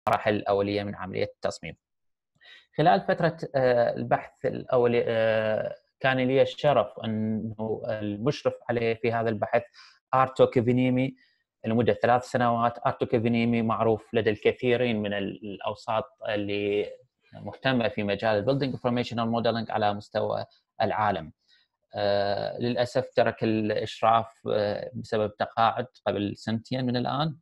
المراحل الأولية من عملية التصميم. خلال فترة البحث الأولي كان لي الشرف أنه المشرف عليه في هذا البحث آرتو كيفينيمي لمدة 3 سنوات. آرتو كيفينيمي معروف لدى الكثيرين من الأوساط اللي مهتمة في مجال البيلدينج انفورميشنال موديلنج على مستوى العالم. للأسف ترك الإشراف بسبب تقاعد قبل سنتين من الآن.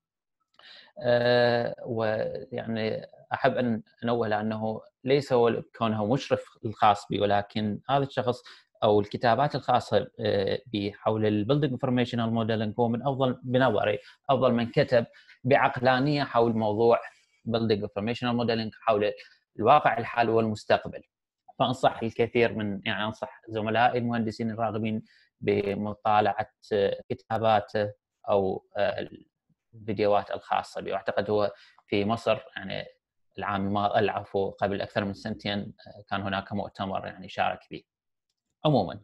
ويعني أحب أن أنوه لأنه ليس هو كونه مشرف الخاص بي، ولكن هذا الشخص أو الكتابات الخاصة بحول البيلدينج انفورميشنال موديلنج هو من بنظري أفضل من كتب بعقلانية حول موضوع بيلدينج انفورميشنال موديلنج حول الواقع الحالي والمستقبل. فأنصح الكثير يعني أنصح زملائي المهندسين الراغبين بمطالعة كتاباته أو الفيديوهات الخاصة به. واعتقد هو في مصر يعني العفو قبل أكثر من سنتين كان هناك مؤتمر يعني شارك به. عموما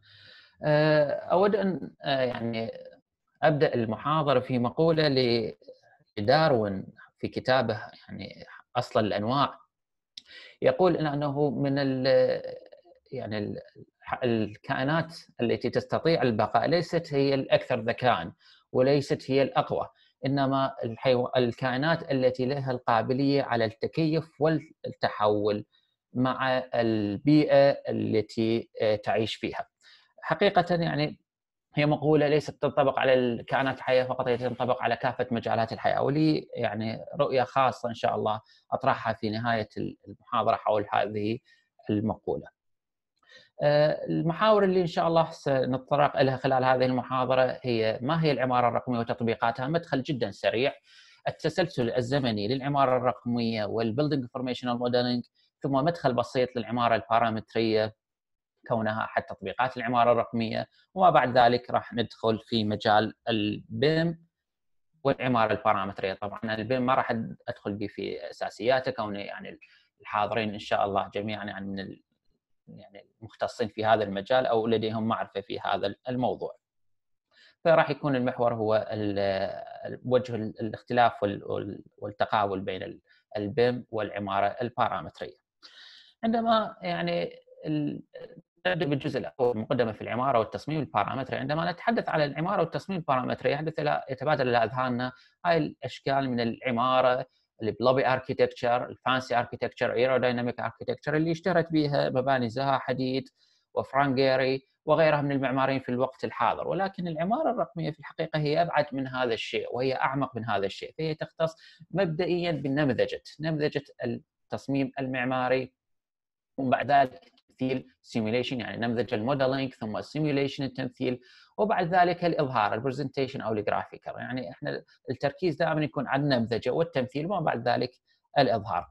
أود أن يعني أبدأ المحاضرة في مقولة لداروين في كتابه يعني أصل الأنواع. يقول أنه من يعني الكائنات التي تستطيع البقاء ليست هي الأكثر ذكاء وليست هي الأقوى، إنما الكائنات التي لها القابلية على التكيف والتحول مع البيئة التي تعيش فيها. حقيقة يعني هي مقولة ليست تنطبق على الكائنات الحية فقط، هي تنطبق على كافة مجالات الحياة، ولي يعني رؤية خاصة إن شاء الله أطرحها في نهاية المحاضرة حول هذه المقولة. المحاور اللي إن شاء الله سنتطرق لها خلال هذه المحاضرة هي ما هي العمارة الرقمية وتطبيقاتها، مدخل جدا سريع، التسلسل الزمني للعمارة الرقمية والبيلدينج انفورميشنال موديلنج، ثم مدخل بسيط للعمارة البارامترية كونها أحد تطبيقات العمارة الرقمية، وما بعد ذلك راح ندخل في مجال البيم والعمارة البارامترية. طبعا البيم ما راح أدخل به في أساسياته كونه يعني الحاضرين إن شاء الله جميعا يعني من يعني المختصين في هذا المجال أو لديهم معرفة في هذا الموضوع. فراح يكون المحور هو وجه الاختلاف والتقابل بين البيم والعمارة البارامترية. عندما يعني نبدأ بالجزء الأول مقدمة في العمارة والتصميم البارامتري. عندما نتحدث على العمارة والتصميم البارامتري يتبادل إلى أذهاننا هاي الأشكال من العمارة، البلوبي اركيتكتشر، الفانسي اركيتكتشر، ايرودايناميك اركيتكتشر اللي اشتهرت بها مباني زها حديد وفرانك جيري وغيرها من المعماريين في الوقت الحاضر. ولكن العمارة الرقمية في الحقيقة هي أبعد من هذا الشيء وهي أعمق من هذا الشيء، فهي تختص مبدئيا بنمذجة التصميم المعماري، ومن بعد ذلك التمثيل سيميوليشن يعني نمذج الموديلينج، ثم السيميوليشن التمثيل، وبعد ذلك الإظهار البرزنتيشن أو الجرافيكال. يعني إحنا التركيز دائما يكون على النمذجة والتمثيل وما بعد ذلك الإظهار.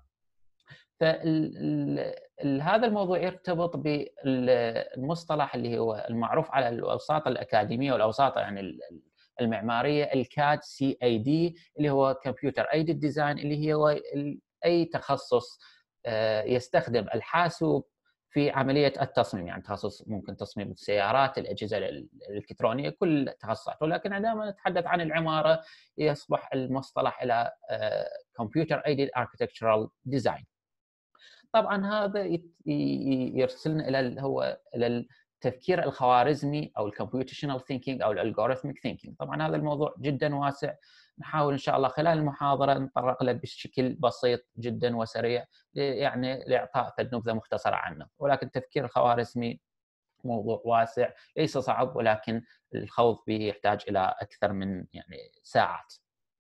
فهذا الموضوع يرتبط بالمصطلح اللي هو المعروف على الأوساط الأكاديمية والأوساط يعني المعمارية الكاد CAD اللي هو كمبيوتر ايدد ديزاين، اللي هو أي تخصص يستخدم الحاسوب في عملية التصميم، يعني تخصص ممكن تصميم السيارات، الأجهزة الإلكترونية، كل التخصصات. ولكن عندما نتحدث عن العمارة يصبح المصطلح إلى Computer Aided Architectural Design. طبعا هذا يرسلنا إلى التفكير الخوارزمي أو الكمبيوتيشنال ثينكينج أو الالجوريثميك ثينكينج. طبعا هذا الموضوع جدا واسع، نحاول إن شاء الله خلال المحاضرة نتطرق له بشكل بسيط جدا وسريع يعني لإعطاء نبذة مختصرة عنه. ولكن التفكير الخوارزمي موضوع واسع ليس صعب، ولكن الخوض به يحتاج إلى أكثر من يعني ساعات.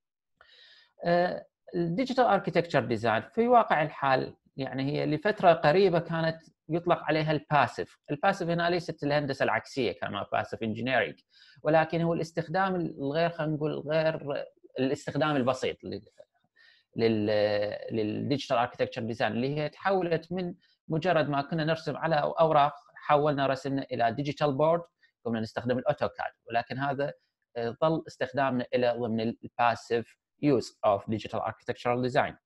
الديجيتال اركيتكتشر ديزاين في واقع الحال يعني هي لفترة قريبة كانت يطلق عليها الباسيف. الباسيف هنا ليست الهندسة العكسية كما باسيف انجينيرينج، ولكن هو الاستخدام الغير خلينا نقول غير الاستخدام البسيط للديجيتال اركيتكتشر ديزاين، اللي هي تحولت من مجرد ما كنا نرسم على اوراق حولنا رسمنا الى ديجيتال بورد، كنا نستخدم الاوتوكاد. ولكن هذا ظل استخدامنا الى ضمن الباسيف use of digital architectural design.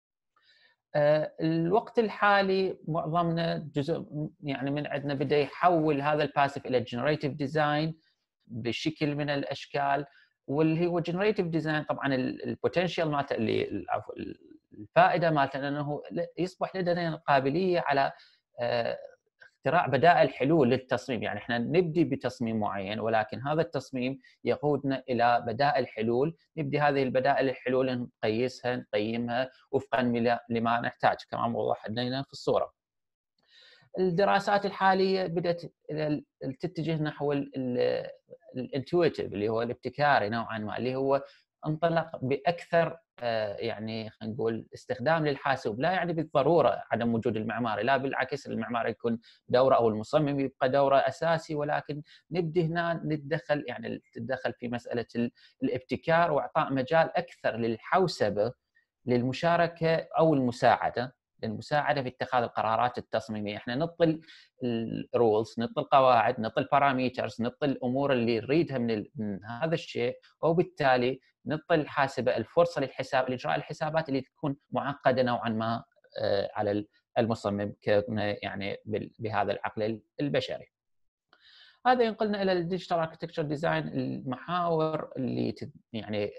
الوقت الحالي معظمنا جزء يعني من عندنا بدأ يحول هذا الباسيف إلى generative design بشكل من الأشكال، واللي هو generative design طبعا البوتنشال مالته اللي الفائده مالته انه يصبح لدينا القابليه على اختراع بدائل حلول للتصميم. يعني احنا نبدي بتصميم معين، ولكن هذا التصميم يقودنا الى بدائل حلول، نبدي هذه البدائل الحلول نقيسها نقيمها وفقا لما نحتاج كما موضح لدينا في الصوره. الدراسات الحاليه بدات تتجه نحو الانتويتيف اللي هو الابتكاري نوعا ما، اللي هو انطلق باكثر يعني خلينا نقول استخدام للحاسوب، لا يعني بالضروره عدم وجود المعماري، لا بالعكس المعماري يكون دوره او المصمم يبقى دوره اساسي، ولكن نبدي هنا نتدخل يعني تتدخل في مساله الابتكار واعطاء مجال اكثر للحوسبه للمشاركه او المساعده في اتخاذ القرارات التصميميه. احنا نطل الرولز، نطل القواعد، نطل الباراميترز، نطل الامور اللي نريدها من هذا الشيء، وبالتالي نطل الحاسبه الفرصه لاجراء الحسابات اللي تكون معقده نوعا ما على المصمم يعني بهذا العقل البشري. هذا ينقلنا الى الديجيتال اركتكتشر ديزاين، المحاور اللي يعني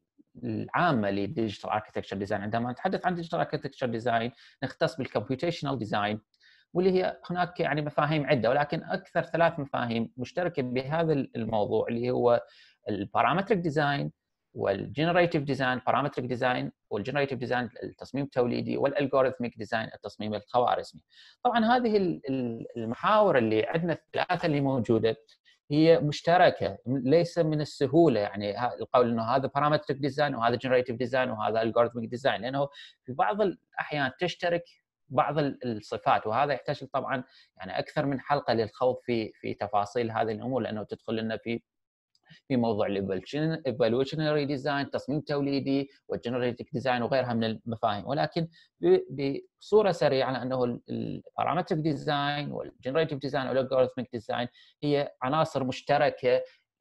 العامه للديجيتال اركتكتشر ديزاين. عندما نتحدث عن ديجيتال اركتكتشر ديزاين نختص بالكمبيوتيشنال ديزاين، واللي هي هناك يعني مفاهيم عده، ولكن اكثر 3 مفاهيم مشتركه بهذا الموضوع اللي هو البارامتريك ديزاين والجنريتيف ديزاين. البارامتريك ديزاين والجنريتيف ديزاين التصميم التوليدي، والالجوريثميك ديزاين التصميم الخوارزمي. طبعا هذه المحاور اللي عندنا الثلاثه اللي موجوده هي مشتركه، ليس من السهوله يعني القول انه هذا بارامتريك ديزاين وهذا جنريتيف ديزاين وهذا الجوريثميك ديزاين، لانه في بعض الاحيان تشترك بعض الصفات، وهذا يحتاج طبعا يعني اكثر من حلقه للخوض في تفاصيل هذه الامور، لانه تدخل لنا في موضوع الايفولوشنري ديزاين، تصميم توليدي، والجنريتيف ديزاين وغيرها من المفاهيم. ولكن بصوره سريعه انه البارامتريك ديزاين والجنريتيف ديزاين والالجوريثميك ديزاين هي عناصر مشتركه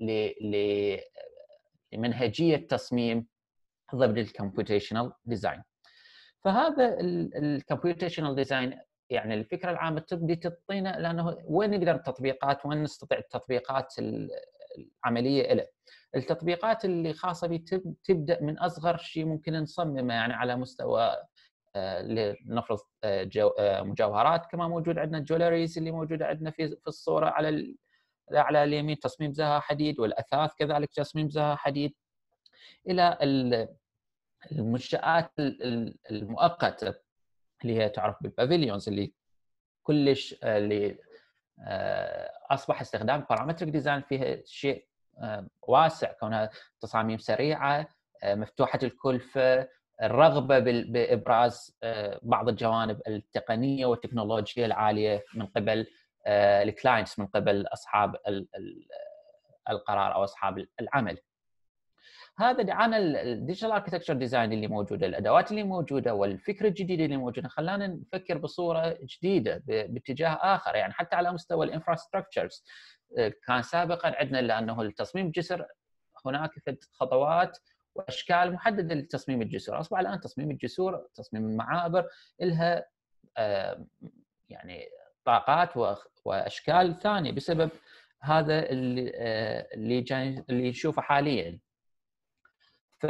لمنهجيه تصميم ضمن الكمبيوتيشنال ديزاين. فهذا الكمبيوتيشنال ديزاين يعني الفكره العامه تبدي تعطينا لانه وين نقدر التطبيقات، وين نستطيع التطبيقات العمليه له. التطبيقات اللي خاصه به تبدا من اصغر شيء ممكن نصممه، يعني على مستوى لنفرض مجوهرات كما موجود عندنا الجولريز اللي موجوده عندنا في الصوره على اليمين، تصميم زها حديد، والاثاث كذلك تصميم زها حديد، الى المنشآت المؤقته اللي هي تعرف بالبافيليونز، اللي كلش اللي اصبح استخدام بارامتريك ديزاين فيها شيء واسع، كونها تصاميم سريعه مفتوحه الكلفه، الرغبه بابراز بعض الجوانب التقنيه والتكنولوجيه العاليه من قبل الكلاينتس، من قبل اصحاب القرار او اصحاب العمل. هذا دعانا الديجيتال اركتكتشر ديزاين اللي موجوده، الادوات اللي موجوده والفكره الجديده اللي موجوده خلانا نفكر بصوره جديده باتجاه اخر، يعني حتى على مستوى الانفراستراكشرز. كان سابقا عندنا لانه التصميم الجسر هناك خطوات واشكال محدده لتصميم الجسور، اصبح الان تصميم الجسور تصميم المعابر لها يعني طاقات واشكال ثانيه بسبب هذا اللي نشوفه حاليا. ف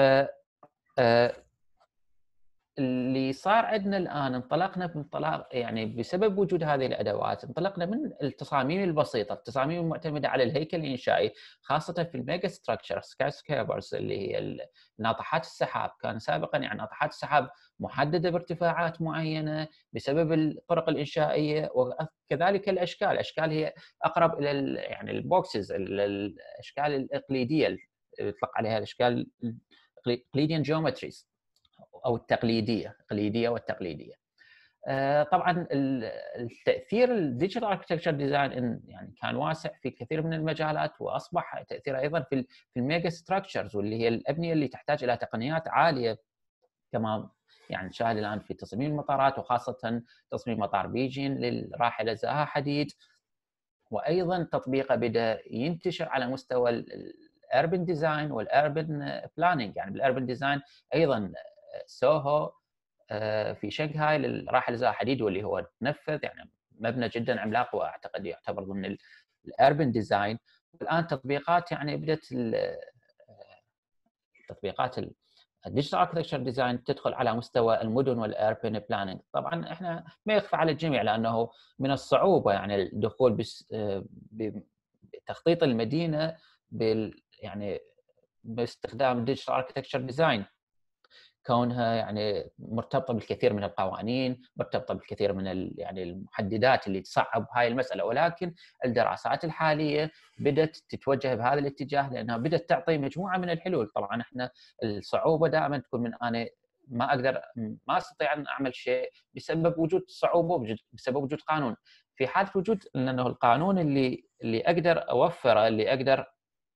اللي صار عندنا الان انطلقنا بانطلاق يعني بسبب وجود هذه الادوات، انطلقنا من التصاميم البسيطه، التصاميم المعتمده على الهيكل الانشائي، خاصه في الميجا ستراكشر سكاي سكيبرز اللي هي ناطحات السحاب. كان سابقا يعني ناطحات السحاب محدده بارتفاعات معينه بسبب الطرق الانشائيه، وكذلك الاشكال هي اقرب الى يعني البوكسز، الاشكال الاقليديه يطلق عليها الاشكال اقليديان جيومتريز او التقليديه والتقليديه. طبعا التاثير الديجيتال اركتكتشر ديزاين يعني كان واسع في كثير من المجالات، واصبح تاثيره ايضا في الميجا ستراكشرز، واللي هي الابنيه اللي تحتاج الى تقنيات عاليه، كما يعني نشاهد الان في تصميم المطارات، وخاصه تصميم مطار بيجين للراحله زها حديد. وايضا تطبيقه بدا ينتشر على مستوى الاربن ديزاين والاربن بلاننج. يعني بالاربن ديزاين ايضا سوهو في شنغهاي للراحله زها حديد، واللي هو تنفذ يعني مبنى جدا عملاق، واعتقد يعتبر ضمن الاربن ديزاين. والان تطبيقات يعني بدات التطبيقات الديجيتال اركتكتشر ديزاين تدخل على مستوى المدن والاربن بلاننج. طبعا احنا ما يخفى على الجميع لانه من الصعوبه يعني الدخول بتخطيط المدينه يعني باستخدام الديجيتال اركتكتشر ديزاين، كونها يعني مرتبطه بالكثير من القوانين، مرتبطه بالكثير من يعني المحددات اللي تصعب هاي المساله. ولكن الدراسات الحاليه بدات تتوجه بهذا الاتجاه لانها بدات تعطي مجموعه من الحلول. طبعا احنا الصعوبه دائما تكون من انا ما استطيع ان اعمل شيء بسبب وجود صعوبه، بسبب وجود قانون. في حاله وجود انه القانون اللي اقدر اوفره، اللي اقدر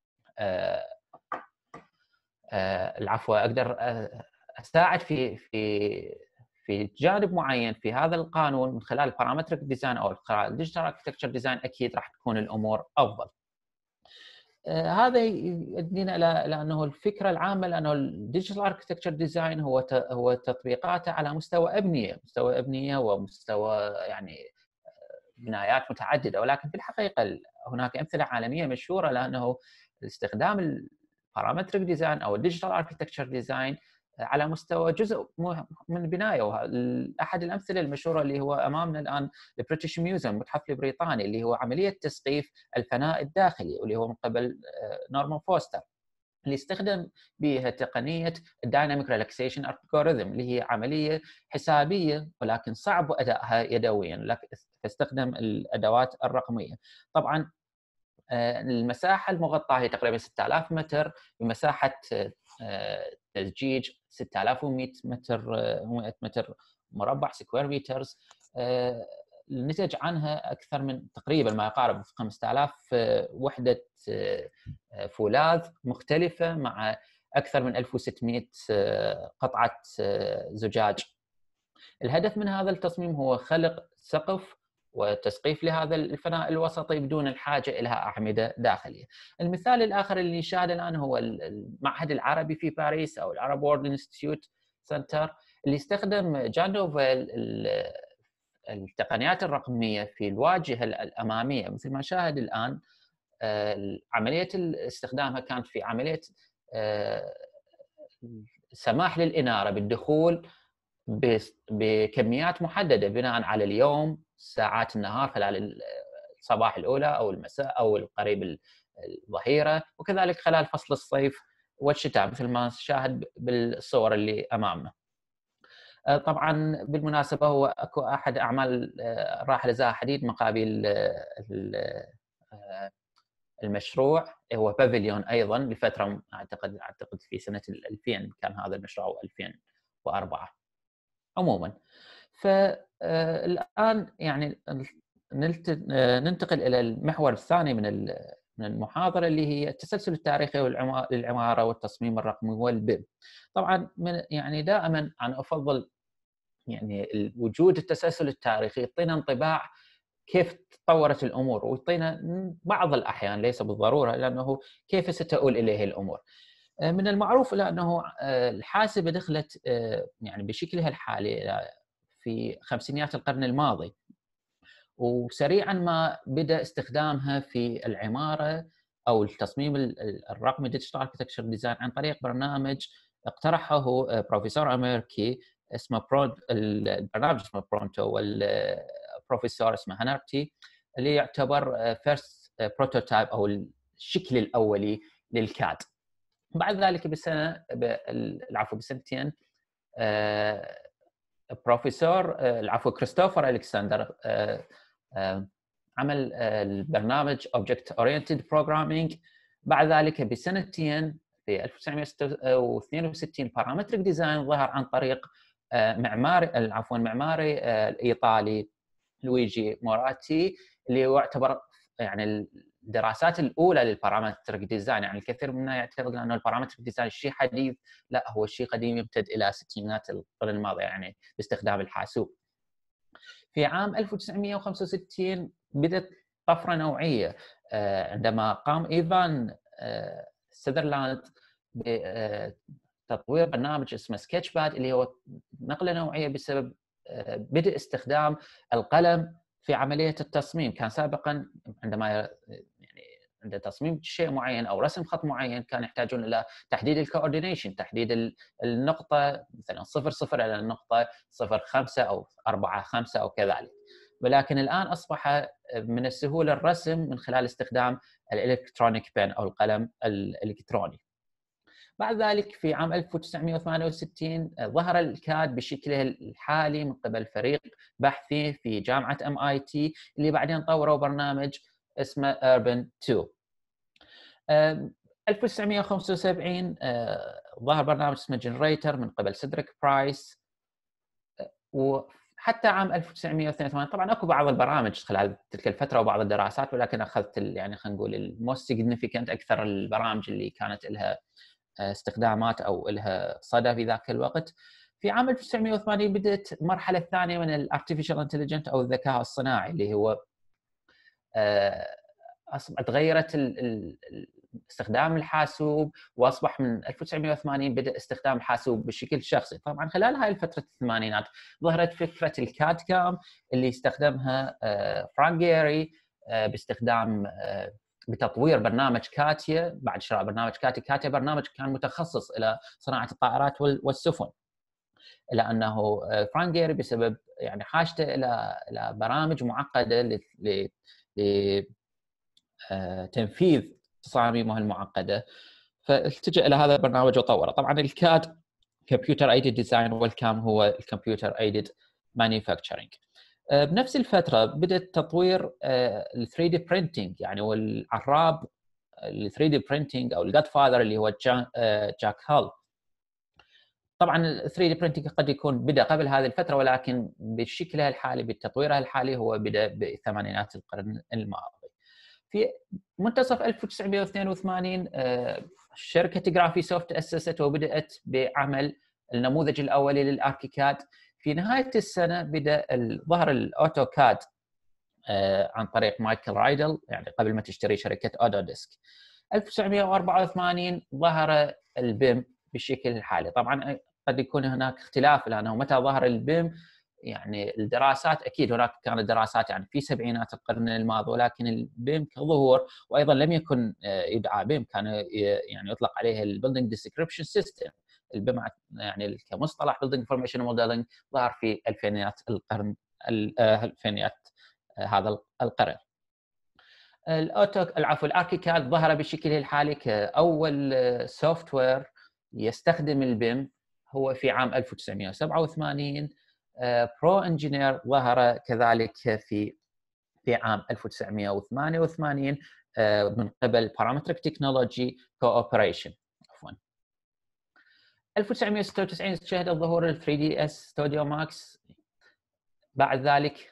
العفو، اقدر اساعد في جانب معين في هذا القانون من خلال البارامتريك ديزاين او الديجيتال اركتكتشر ديزاين، اكيد راح تكون الامور افضل. هذا يدينا الى انه الفكره العامه لانه الديجيتال اركتكتشر ديزاين هو تطبيقاته على مستوى ابنيه ومستوى يعني بنايات متعدده. ولكن في الحقيقه هناك امثله عالميه مشهوره لانه استخدام البارامتريك ديزاين او الديجيتال اركتكتشر ديزاين على مستوى جزء من البنايه. احد الامثله المشهوره اللي هو امامنا الان البريتش ميوزيوم، المتحف البريطاني، اللي هو عمليه تسقيف الفناء الداخلي واللي هو من قبل نورمان فوستر، اللي استخدم بها تقنيه الدايناميك ريلاكسيشن الجوريثم، اللي هي عمليه حسابيه ولكن صعب ادائها يدويا، فاستخدم الادوات الرقميه. طبعا المساحه المغطاه هي تقريبا 6000 متر بمساحه تزجيج 6100 متر مربع سكوير مترز. نتج عنها اكثر من تقريبا ما يقارب 5000 وحده فولاذ مختلفه مع اكثر من 1600 قطعه زجاج. الهدف من هذا التصميم هو خلق سقف وتسقيف لهذا الفناء الوسطي بدون الحاجه الى اعمده داخليه. المثال الاخر اللي نشاهده الان هو المعهد العربي في باريس او العرب وورد انستيتيوت سنتر، اللي استخدم جاندوفيل التقنيات الرقميه في الواجهه الاماميه. مثل ما نشاهد الان عمليه استخدامها كانت في عمليه سماح للاناره بالدخول بكميات محدده بناء على اليوم، ساعات النهار خلال الصباح الاولى او المساء او القريب الظهيره، وكذلك خلال فصل الصيف والشتاء مثل ما نشاهد بالصور اللي امامنا. طبعا بالمناسبه هو اكو احد اعمال الراحله زاهي حديد مقابل المشروع، هو بافيليون ايضا لفتره اعتقد في سنه 2000 كان هذا المشروع او 2004 عموما. فالان يعني ننتقل الى المحور الثاني من المحاضره، اللي هي التسلسل التاريخي للعماره والتصميم الرقمي والبيم. طبعا يعني دائما انا افضل يعني وجود التسلسل التاريخي يعطينا انطباع كيف تطورت الامور، ويعطينا بعض الاحيان ليس بالضروره لانه كيف ستؤول اليه الامور. من المعروف انه الحاسبه دخلت يعني بشكلها الحالي في خمسينيات القرن الماضي، وسريعا ما بدا استخدامها في العماره او التصميم الرقمي ديجيتال اركتكتشر ديزاين عن طريق برنامج اقترحه بروفيسور امريكي اسمه البرنامج اسمه برونتو، والبروفيسور اسمه هانارتي، اللي يعتبر فيرست بروتوتايب او الشكل الاولي للكاد. بعد ذلك بسنتين كريستوفر الكسندر عمل البرنامج Object Oriented Programming. بعد ذلك بسنتين في 1962 بارامتريك ديزاين ظهر عن طريق معماري الايطالي لويجي موراتي، اللي يعتبر يعني الدراسات الاولى للبارامتريك ديزاين. يعني الكثير منا يعتقد انه البارامتريك ديزاين شيء حديث، لا، هو شيء قديم يمتد الى ستينات القرن الماضي يعني باستخدام الحاسوب. في عام 1965 بدت طفره نوعيه عندما قام ايفان سذرلاند بتطوير برنامج اسمه سكتش باد، اللي هو نقله نوعيه بسبب بدء استخدام القلم في عمليه التصميم. كان سابقا عندما يعني عند تصميم شيء معين او رسم خط معين كان يحتاجون الى تحديد الكوردينيشن، تحديد النقطه مثلا 0 الى النقطه 0 5 او 4 5 او كذلك. ولكن الان اصبح من السهوله الرسم من خلال استخدام الالكترونيك بين او القلم الالكتروني. بعد ذلك في عام 1968 ظهر الكاد بشكله الحالي من قبل فريق بحثي في جامعة MIT اللي بعدين طوروا برنامج اسمه Urban 2. 1975 ظهر برنامج اسمه جنريتر من قبل سيدريك برايس. وحتى عام 1982 طبعا اكو بعض البرامج خلال تلك الفتره وبعض الدراسات، ولكن اخذت يعني خلينا نقول الموست سيجنيفيكانت اكثر البرامج اللي كانت لها استخدامات او لها صدى في ذاك الوقت. في عام 1980 بدات المرحله الثانيه من الارتفيشال انتليجنت او الذكاء الصناعي اللي هو تغيرت استخدام الحاسوب، واصبح من 1980 بدا استخدام الحاسوب بشكل شخصي. طبعا خلال هاي الفتره الثمانينات ظهرت فكره الكاد كام اللي استخدمها فرانك جيري باستخدام بتطوير برنامج كاتيا. بعد شراء برنامج كاتيا برنامج كان متخصص الى صناعه الطائرات والسفن، الا انه فرانك جيري بسبب يعني حاجته الى برامج معقده لتنفيذ تصاميمه المعقده، فالتجأ الى هذا البرنامج وطوره. طبعا الكاد كمبيوتر ايدد ديزاين والكام هو الكمبيوتر ايدد مانيفاكتشرنج. بنفس الفتره بدأ تطوير ال 3 دي برينتينج، يعني والعراب ال 3 دي برينتينج او الجاد فاذر اللي هو جاك هال. طبعا ال 3 دي برينتينج قد يكون بدا قبل هذه الفتره، ولكن بشكلها الحالي بتطويرها الحالي هو بدا بثمانينات القرن الماضي. في منتصف 1982 شركه جرافي سوفت تاسست وبدات بعمل النموذج الاولي للاركيكاد. في نهايه السنه بدا ظهر الاوتوكاد عن طريق مايكل رايدل، يعني قبل ما تشتري شركه اودوديسك. 1984 ظهر البيم بالشكل الحالي. طبعا قد يكون هناك اختلاف لانه متى ظهر البيم، يعني الدراسات اكيد هناك كانت دراسات يعني في سبعينات القرن الماضي، ولكن البيم كظهور وايضا لم يكن يدعى بيم، كان يعني يطلق عليه البيلدينج ديسكريبشن سيستم. البيم يعني كمصطلح بيلدينج انفورميشن موديلنج ظهر في الفينيات القرن الفينيات هذا القرن. الاركيكاد ظهر بشكله الحالي كاول سوفت وير يستخدم البيم هو في عام 1987. برو انجينير ظهر كذلك في عام 1988 من قبل بارامتريك تكنولوجي كوبريشن. عفوا 1996 شهد ظهور ال 3DS ستوديو ماكس. بعد ذلك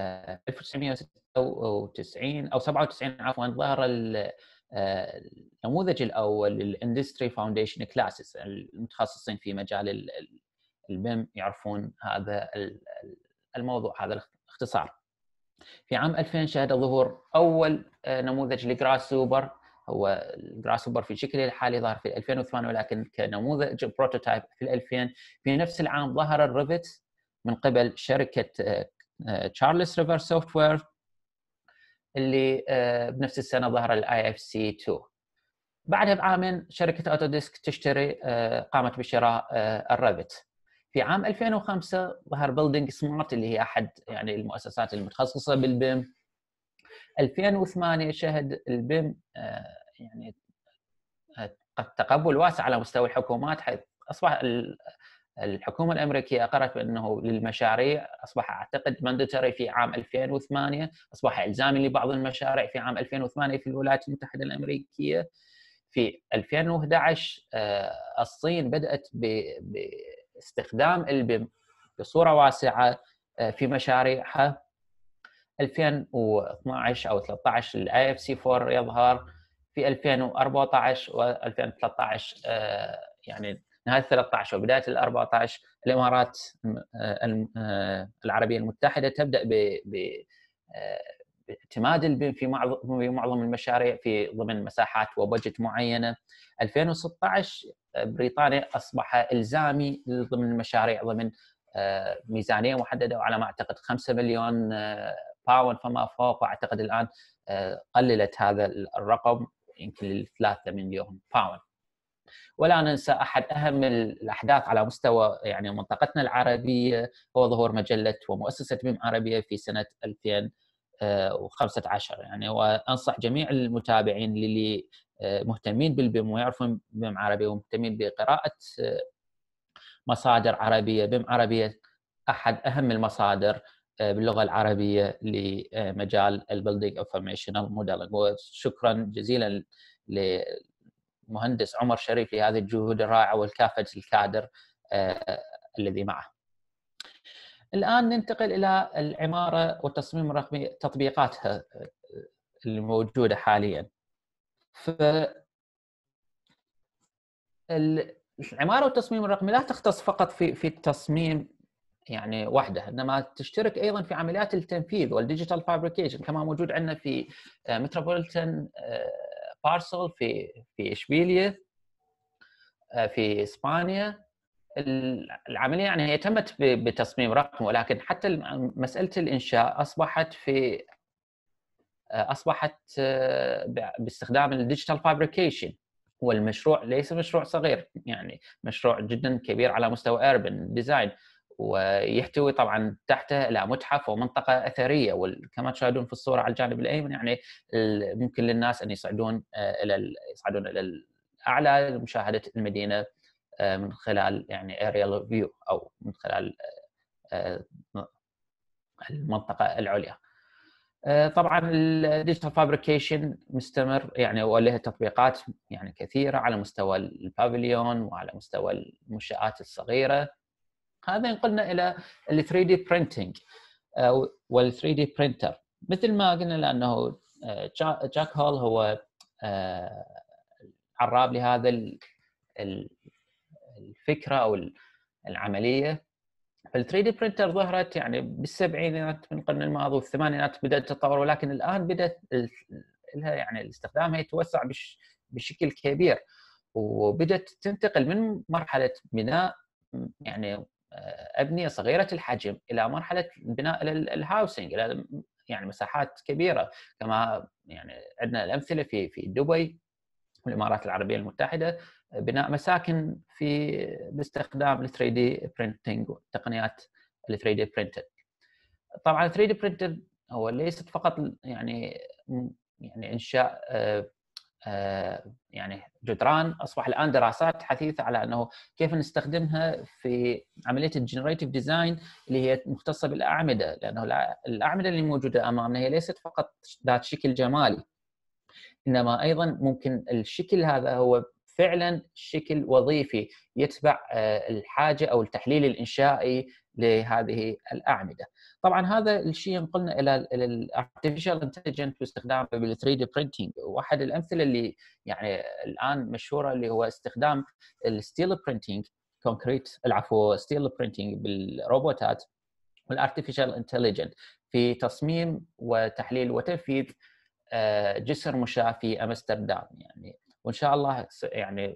1996 او 97 عفوا ظهر النموذج الاول للاندستري فاونديشن كلاسز. المتخصصين في مجال البيم يعرفون هذا الموضوع، هذا الاختصار. في عام 2000 شهد ظهور اول نموذج لجراس سوبر. هو جراس سوبر في شكله الحالي ظهر في 2008 ولكن كنموذج بروتوتايب في 2000. في نفس العام ظهر الريفت من قبل شركه تشارلز ريفر سوفت وير، اللي بنفس السنه ظهر الاي اف سي 2. بعدها بعامين شركه اوتوديسك تشتري قامت بشراء الريفت. في عام 2005 ظهر بيلدينج سمارت اللي هي احد يعني المؤسسات المتخصصه بالبيم. 2008 شهد البيم يعني تقبل واسع على مستوى الحكومات، حيث اصبح الحكومه الامريكيه اقرت بانه للمشاريع اصبح اعتقد مانداتوري في عام 2008، اصبح الزامي لبعض المشاريع في عام 2008 في الولايات المتحده الامريكيه. في 2011 الصين بدات باستخدام البيم بصوره واسعه في مشاريعها. 2012 او 13 الاي اف سي 4 يظهر. في 2014 و2013 يعني نهايه 13 وبدايه ال 14 الامارات العربيه المتحده تبدا باعتماد البيم في معظم المشاريع في ضمن مساحات وبجت معينه. 2016 بريطانيا اصبح الزامي ضمن المشاريع ضمن ميزانيه محدده، وعلى ما اعتقد 5 مليون باوند فما فوق، واعتقد الان قللت هذا الرقم يمكن ل 3 مليون باوند. ولا ننسى احد اهم الاحداث على مستوى يعني منطقتنا العربيه هو ظهور مجله ومؤسسه بيم عربيه في سنه 2015 يعني. وانصح جميع المتابعين اللي مهتمين بالبيم ويعرفون بيم عربي ومهتمين بقراءه مصادر عربيه. بيم عربيه احد اهم المصادر باللغه العربيه لمجال البيلدينج انفورميشنال موديلنج. وشكرا جزيلا لمهندس عمر شريف لهذه الجهود الرائعه والكافه الكادر الذي معه. الان ننتقل الى العماره والتصميم الرقمي تطبيقاتها الموجوده حاليا. العماره والتصميم الرقمي لا تختص فقط في التصميم يعني وحده، انما تشترك ايضا في عمليات التنفيذ والديجيتال فابريكيشن كما موجود عندنا في متروبوليتان بارسل في اشبيليه في اسبانيا. العمليه يعني هي تمت بتصميم رقمي، ولكن حتى مساله الانشاء اصبحت باستخدام الديجيتال فابريكيشن. والمشروع ليس مشروع صغير، يعني مشروع جدا كبير على مستوى اربن ديزاين، ويحتوي طبعا تحته الى متحف ومنطقه اثريه. وكما تشاهدون في الصوره على الجانب الايمن يعني ممكن للناس ان يصعدون الى الاعلى لمشاهده المدينه من خلال يعني اريال فيو او من خلال المنطقه العليا. طبعا الديجيتال فابريكيشن مستمر يعني، وله تطبيقات يعني كثيره على مستوى البافليون وعلى مستوى المنشآت الصغيره. هذا ينقلنا الى ال 3 دي برينتينج وال 3 دي برينتر. مثل ما قلنا لانه جاك هول هو عراب لهذا الفكره او العمليه. فال 3 دي برينتر ظهرت يعني بالسبعينات من القرن الماضي والثمانينات بدات تتطور، ولكن الان بدات لها يعني استخدامها يتوسع بشكل كبير، وبدات تنتقل من مرحله بناء يعني ابنيه صغيره الحجم الى مرحله بناء الهاوسنج الى يعني مساحات كبيره. كما يعني عندنا الامثله في دبي والامارات العربيه المتحده، بناء مساكن باستخدام ال 3 دي برينتنج وتقنيات ال 3 دي برينتد. طبعا ال 3 دي برينتد هو ليست فقط يعني انشاء يعني جدران. اصبح الان دراسات حثيثه على انه كيف نستخدمها في عمليه الجنريتيف ديزاين اللي هي مختصه بالاعمده، لانه الاعمده اللي موجوده امامنا هي ليست فقط ذات شكل جمالي، انما ايضا ممكن الشكل هذا هو فعلا شكل وظيفي يتبع الحاجه او التحليل الانشائي لهذه الاعمده. طبعا هذا الشيء ينقلنا الى الارتفيشال انتليجنت باستخدام بال 3 دي برينتينج. واحد الامثله اللي يعني الان مشهوره اللي هو استخدام الستيل برينتينج ستيل برينتينج بالروبوتات والارتفيشال انتليجنت في تصميم وتحليل وتنفيذ جسر مشاة في امستردام يعني. وان شاء الله يعني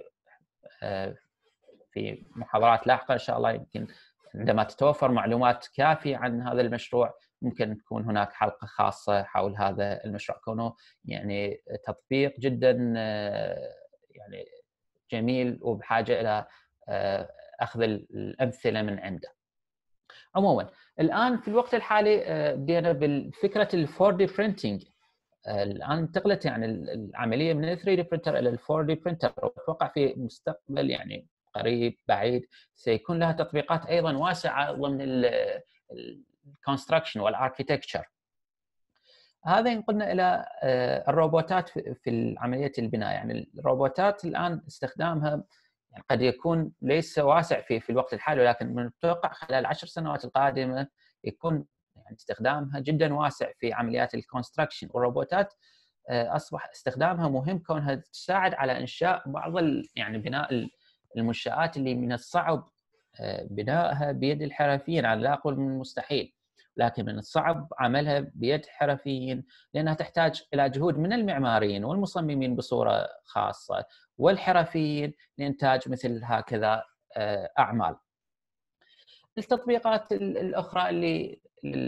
في محاضرات لاحقه ان شاء الله يمكن عندما تتوفر معلومات كافيه عن هذا المشروع ممكن تكون هناك حلقه خاصه حول هذا المشروع، كونه يعني تطبيق جدا يعني جميل وبحاجه الى اخذ الامثله من عنده. عموما الان في الوقت الحالي بدينا بالفكره ال 4 دي برينتينج. الان انتقلت يعني العمليه من ال 3 دي برينتر الى ال 4 دي برينتر، واتوقع في مستقبل يعني قريب بعيد سيكون لها تطبيقات ايضا واسعه ضمن الكونستراكشن والاركيتكتشر. هذا ينقلنا الى الروبوتات في عمليه البناء. يعني الروبوتات الان استخدامها يعني قد يكون ليس واسع في الوقت الحالي، ولكن من المتوقع خلال 10 سنوات القادمه يكون يعني استخدامها جدا واسع في عمليات الكونستراكشن. والروبوتات اصبح استخدامها مهم كونها تساعد على انشاء بعض يعني بناء المنشآت اللي من الصعب بنائها بيد الحرفيين، على لا اقول من المستحيل، لكن من الصعب عملها بيد حرفيين لانها تحتاج الى جهود من المعماريين والمصممين بصوره خاصه والحرفيين لانتاج مثل هكذا اعمال. التطبيقات الاخرى اللي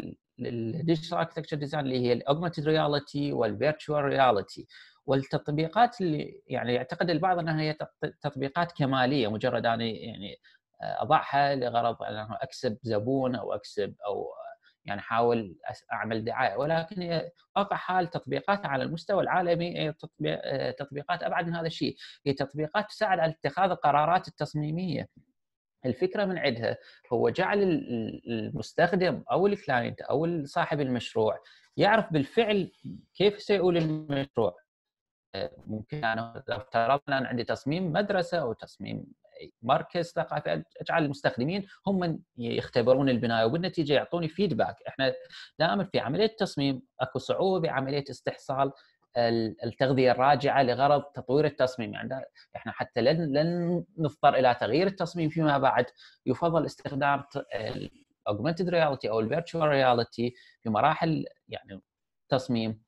الديجيتال اركتكتشر ديزاين اللي هي الاوجمانتد رياليتي والفيرتشوال رياليتي، والتطبيقات اللي يعني يعتقد البعض انها هي تطبيقات كماليه، مجرد اني يعني اضعها لغرض انه اكسب زبون او اكسب او يعني احاول اعمل دعايه، ولكن هي واقع حال تطبيقات على المستوى العالمي هي تطبيقات ابعد من هذا الشيء، هي تطبيقات تساعد على اتخاذ القرارات التصميميه. الفكره من عندها هو جعل المستخدم او الكلاينت او صاحب المشروع يعرف بالفعل كيف سيؤول المشروع. ممكن انا لو افترضنا ان عندي تصميم مدرسه او تصميم مركز ثقافي، اجعل المستخدمين هم من يختبرون البنايه وبالنتيجه يعطوني فيدباك. احنا دائما في عمليه التصميم اكو صعوبه بعمليه استحصال التغذيه الراجعه لغرض تطوير التصميم، يعني احنا حتى لن نضطر الى تغيير التصميم فيما بعد، يفضل استخدام الاوجمانتد رياليتي او الفيرتشوال رياليتي في مراحل يعني تصميم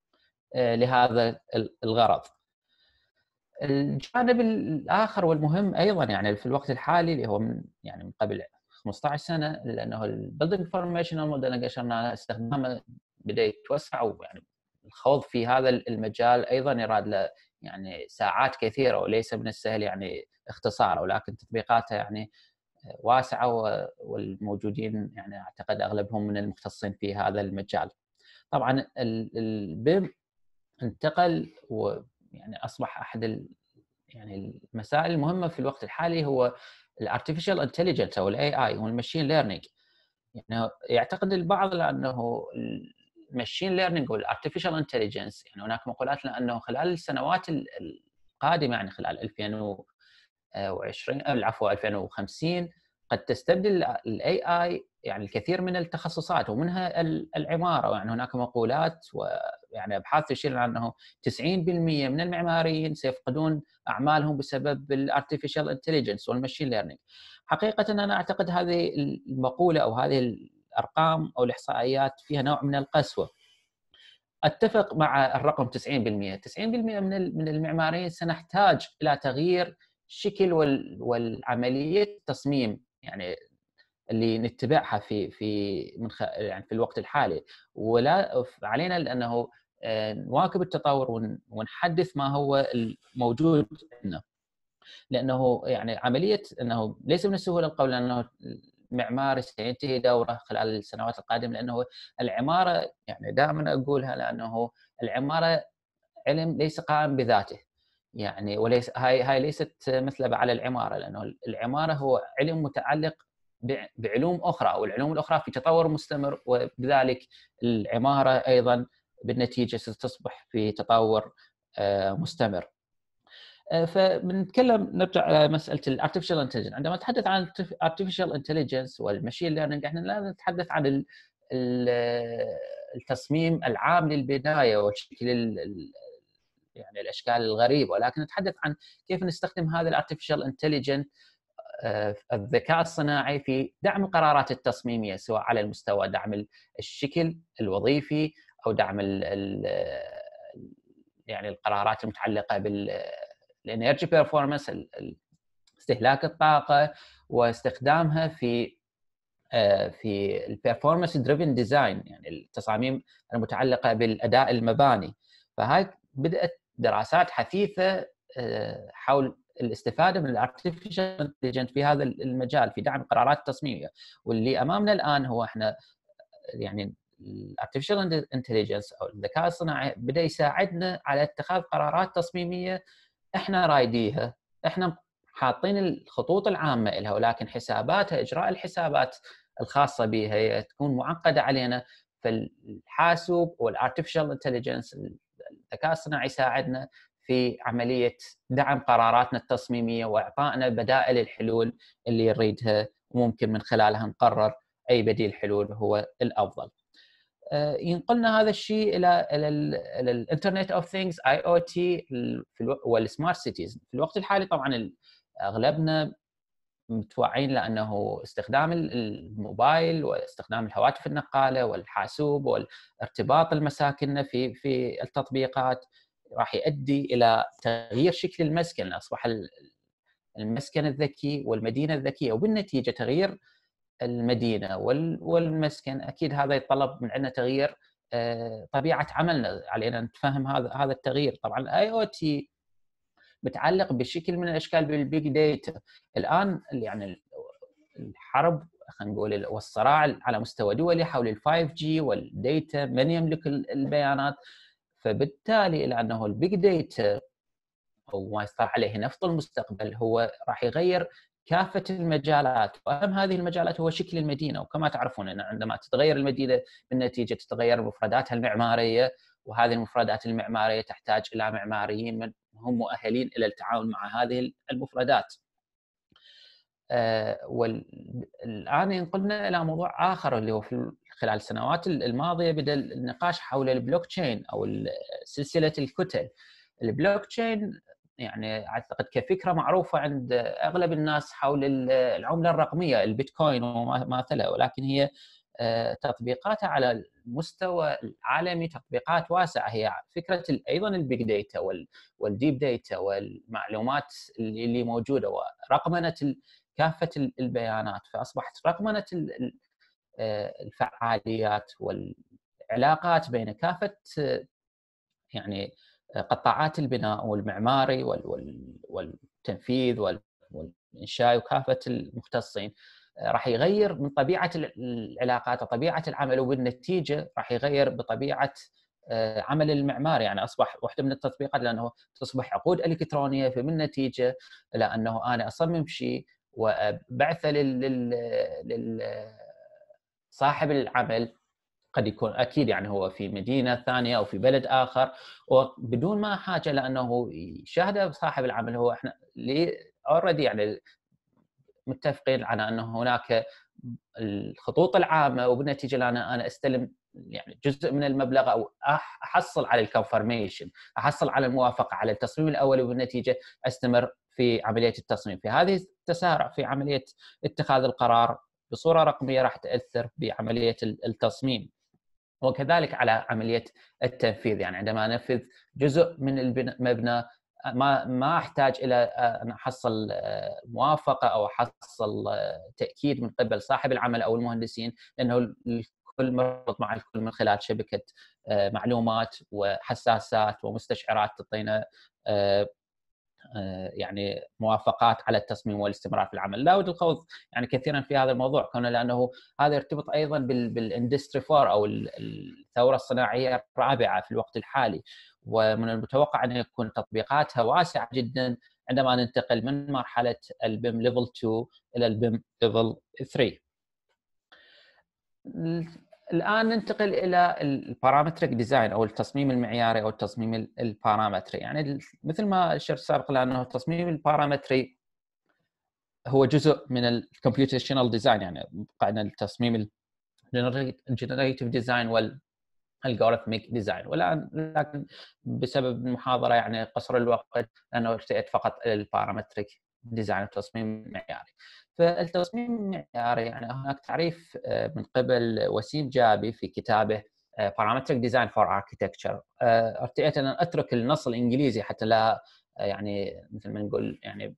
لهذا الغرض. الجانب الاخر والمهم ايضا يعني في الوقت الحالي اللي هو من قبل 15 سنه، لانه البيلدينج انفورميشنال موديلنج اشرنا استخدامه بدا يتوسع، ويعني الخوض في هذا المجال ايضا يراد له يعني ساعات كثيره وليس من السهل يعني اختصاره، ولكن تطبيقاته يعني واسعه والموجودين يعني اعتقد اغلبهم من المختصين في هذا المجال. طبعا البيم انتقل ويعني اصبح احد يعني المسائل المهمه في الوقت الحالي هو الارتفيشال انتليجنس او الاي اي والماشين ليرنينج. يعني يعتقد البعض انه الماشين ليرنينج والارتفيشال انتليجنس، يعني هناك مقولات لانه خلال السنوات القادمه يعني خلال 2020 العفو 2050 قد تستبدل الاي اي يعني الكثير من التخصصات ومنها العماره. يعني هناك مقولات ويعني ابحاث تشير الى انه 90% من المعماريين سيفقدون اعمالهم بسبب الارتفيشال انتليجنس والماشين ليرنينج. حقيقه انا اعتقد هذه المقوله او هذه الارقام او الاحصائيات فيها نوع من القسوه. اتفق مع الرقم 90%، 90% من المعماريين سنحتاج الى تغيير شكل والعمليه التصميم يعني اللي نتبعها يعني في الوقت الحالي، ولا علينا لانه نواكب التطور ونحدث ما هو الموجود عندنا، لانه يعني عمليه انه ليس من السهوله القول انه المعماري سينتهي دوره خلال السنوات القادمه، لانه العماره يعني دائما اقولها لانه العماره علم ليس قائم بذاته، يعني وليس هاي ليست مثل على العماره، لانه العماره هو علم متعلق بعلوم اخرى، او العلوم الاخرى في تطور مستمر، وبذلك العماره ايضا بالنتيجه ستصبح في تطور مستمر. فبنتكلم نرجع على مساله الارتفيشال انتليجنس. عندما نتحدث عن الارتفيشال انتليجنس والماشين ليرنينج احنا لا نتحدث عن التصميم العام للبدايه وشكل يعني الاشكال الغريبه، ولكن نتحدث عن كيف نستخدم هذا الارتفيشال انتليجنس الذكاء الصناعي في دعم القرارات التصميميه، سواء على المستوى دعم الشكل الوظيفي او دعم يعني القرارات المتعلقه الانرجي بيرفورمانس، استهلاك الطاقه، واستخدامها في البيرفورمانس دريفن ديزاين، يعني التصاميم المتعلقه بالاداء المباني. فهاي بدات دراسات حثيثه حول الاستفاده من الارتفيشال انتليجنس في هذا المجال في دعم القرارات التصميميه. واللي امامنا الان هو احنا يعني الارتفيشال انتليجنس او الذكاء الصناعي بدا يساعدنا على اتخاذ قرارات تصميميه احنا رايديها، احنا حاطين الخطوط العامه لها، ولكن حساباتها، اجراء الحسابات الخاصه بها تكون معقده علينا. فالحاسوب والارتفيشال انتليجنس الذكاء الصناعي يساعدنا في عمليه دعم قراراتنا التصميميه واعطائنا بدائل الحلول اللي نريدها، وممكن من خلالها نقرر اي بديل حلول هو الافضل. ينقلنا هذا الشيء الى الانترنت اوف ثينجز اي او تي والسمارت سيتيز. في الوقت الحالي طبعا اغلبنا متوعين لانه استخدام الموبايل واستخدام الهواتف النقاله والحاسوب والارتباط المساكن في التطبيقات راح يؤدي الى تغيير شكل المسكن، اصبح المسكن الذكي والمدينه الذكيه، وبالنتيجه تغيير المدينه والمسكن، اكيد هذا يتطلب من عندنا تغيير طبيعه عملنا، علينا نتفهم هذا التغيير. طبعا الاي او تي متعلق بشكل من الاشكال بالبيج داتا. الان يعني الحرب، خلينا نقول، والصراع على مستوى دولي حول ال 5G والديتا، من يملك البيانات. فبالتالي لانه البيج داتا او ما يصطلح عليه نفط المستقبل هو راح يغير كافه المجالات، واهم هذه المجالات هو شكل المدينه. وكما تعرفون ان عندما تتغير المدينه بالنتيجه تتغير مفرداتها المعماريه، وهذه المفردات المعماريه تحتاج الى معماريين من هم مؤهلين الى التعامل مع هذه المفردات. والآن ينقلنا إلى موضوع آخر اللي هو في خلال السنوات الماضية بدأ النقاش حول البلوك تشين أو سلسلة الكتل. البلوك تشين يعني أعتقد كفكرة معروفة عند أغلب الناس حول العملة الرقمية البيتكوين وما ماثله، ولكن هي تطبيقاتها على المستوى العالمي تطبيقات واسعة. هي فكرة أيضا البيج داتا والديب داتا والمعلومات اللي موجودة ورقمنة كافة البيانات. فأصبحت رقمنة الفعاليات والعلاقات بين كافة يعني قطاعات البناء والمعماري والتنفيذ والإنشاء وكافة المختصين راح يغير من طبيعة العلاقات وطبيعة العمل، وبالنتيجة راح يغير بطبيعة عمل المعمار. يعني أصبح واحدة من التطبيقات لأنه تصبح عقود إلكترونية، فبالنتيجة لأنه أنا أصمم شيء وبعثه صاحب العمل، قد يكون اكيد يعني هو في مدينه ثانيه او في بلد اخر، وبدون ما حاجه لانه يشاهد صاحب العمل. هو احنا اوريدي يعني متفقين على انه هناك الخطوط العامه، وبالنتيجه انا استلم يعني جزء من المبلغ او احصل على الكونفرميشن، احصل على الموافقه على التصميم الاولي، وبالنتيجه استمر في عمليه التصميم. في هذه التسارع في عمليه اتخاذ القرار بصوره رقميه راح تاثر بعمليه التصميم، وكذلك على عمليه التنفيذ. يعني عندما انفذ جزء من المبنى ما احتاج الى ان احصل موافقه او احصل تاكيد من قبل صاحب العمل او المهندسين، لانه الكل مرتبط مع الكل من خلال شبكه معلومات وحساسات ومستشعرات تعطينا يعني موافقات على التصميم والاستمرار في العمل. لا أود الخوض يعني كثيرا في هذا الموضوع، كونه لانه هذا يرتبط ايضا بالاندستري 4 او الثوره الصناعيه الرابعه في الوقت الحالي، ومن المتوقع ان يكون تطبيقاتها واسعه جدا عندما ننتقل من مرحله البيم ليفل 2 الى البيم ليفل 3. الان ننتقل الى البارامتريك ديزاين او التصميم المعياري او التصميم البارامتري. يعني مثل ما اشرت سابقا لانه التصميم البارامتري هو جزء من الكمبيوتيشنال ديزاين، يعني قاعدة التصميم الجنريتيف ديزاين والالغوريثميك ديزاين. والان لكن بسبب المحاضره يعني قصر الوقت لانه ارتئت فقط البارامتريك ديزاين التصميم المعياري. فالتصميم المعياري يعني هناك تعريف من قبل وسيم جابي في كتابه Parametric Design for Architecture. ارتئيت ان اترك النص الانجليزي حتى لا يعني مثل ما نقول يعني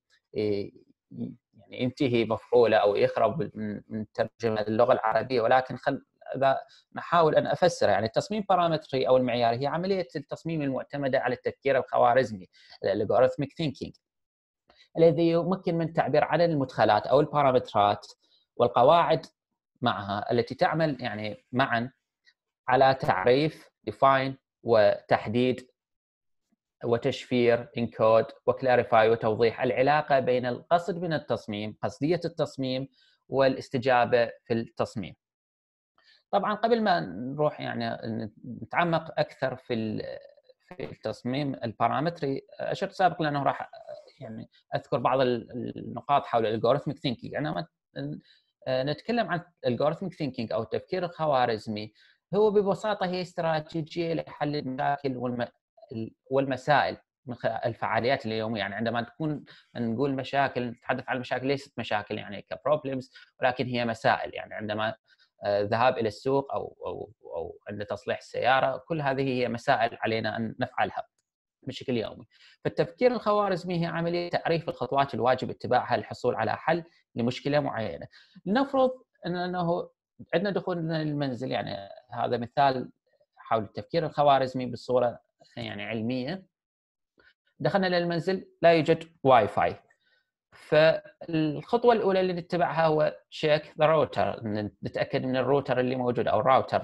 ينتهي مفعوله او يخرب من ترجمه اللغه العربيه، ولكن نحاول ان افسر. يعني التصميم بارامتري او المعياري هي عمليه التصميم المعتمده على التفكير الخوارزمي الالغوريثميك ثينكينج، الذي يمكن من التعبير عن المدخلات او البارامترات والقواعد معها التي تعمل يعني معا على تعريف define وتحديد وتشفير انكود وكلاريفاي وتوضيح العلاقه بين القصد من التصميم، قصديه التصميم، والاستجابه في التصميم. طبعا قبل ما نروح يعني نتعمق اكثر في التصميم البارامتري، اشرت سابقا لانه راح يعني اذكر بعض النقاط حول الالغوريثميك ثينكينج. يعني نتكلم عن الالغوريثميك ثينكينج او التفكير الخوارزمي، هو ببساطه هي استراتيجيه لحل المشاكل والمسائل من الفعاليات اليوميه. يعني عندما نقول مشاكل، نتحدث عن المشاكل ليست مشاكل يعني كبروبلمز، ولكن هي مسائل. يعني عندما ذهاب الى السوق او عند تصليح السياره، كل هذه هي مسائل علينا ان نفعلها بشكل يومي. فالتفكير الخوارزمي هي عمليه تعريف الخطوات الواجب اتباعها للحصول على حل لمشكله معينه. لنفرض انه عندنا دخول المنزل، يعني هذا مثال حول التفكير الخوارزمي بصوره يعني علميه. دخلنا للمنزل لا يوجد واي فاي، فالخطوه الاولى اللي نتبعها هو تشيك ذا راوتر، نتاكد من الروتر اللي موجود او الراوتر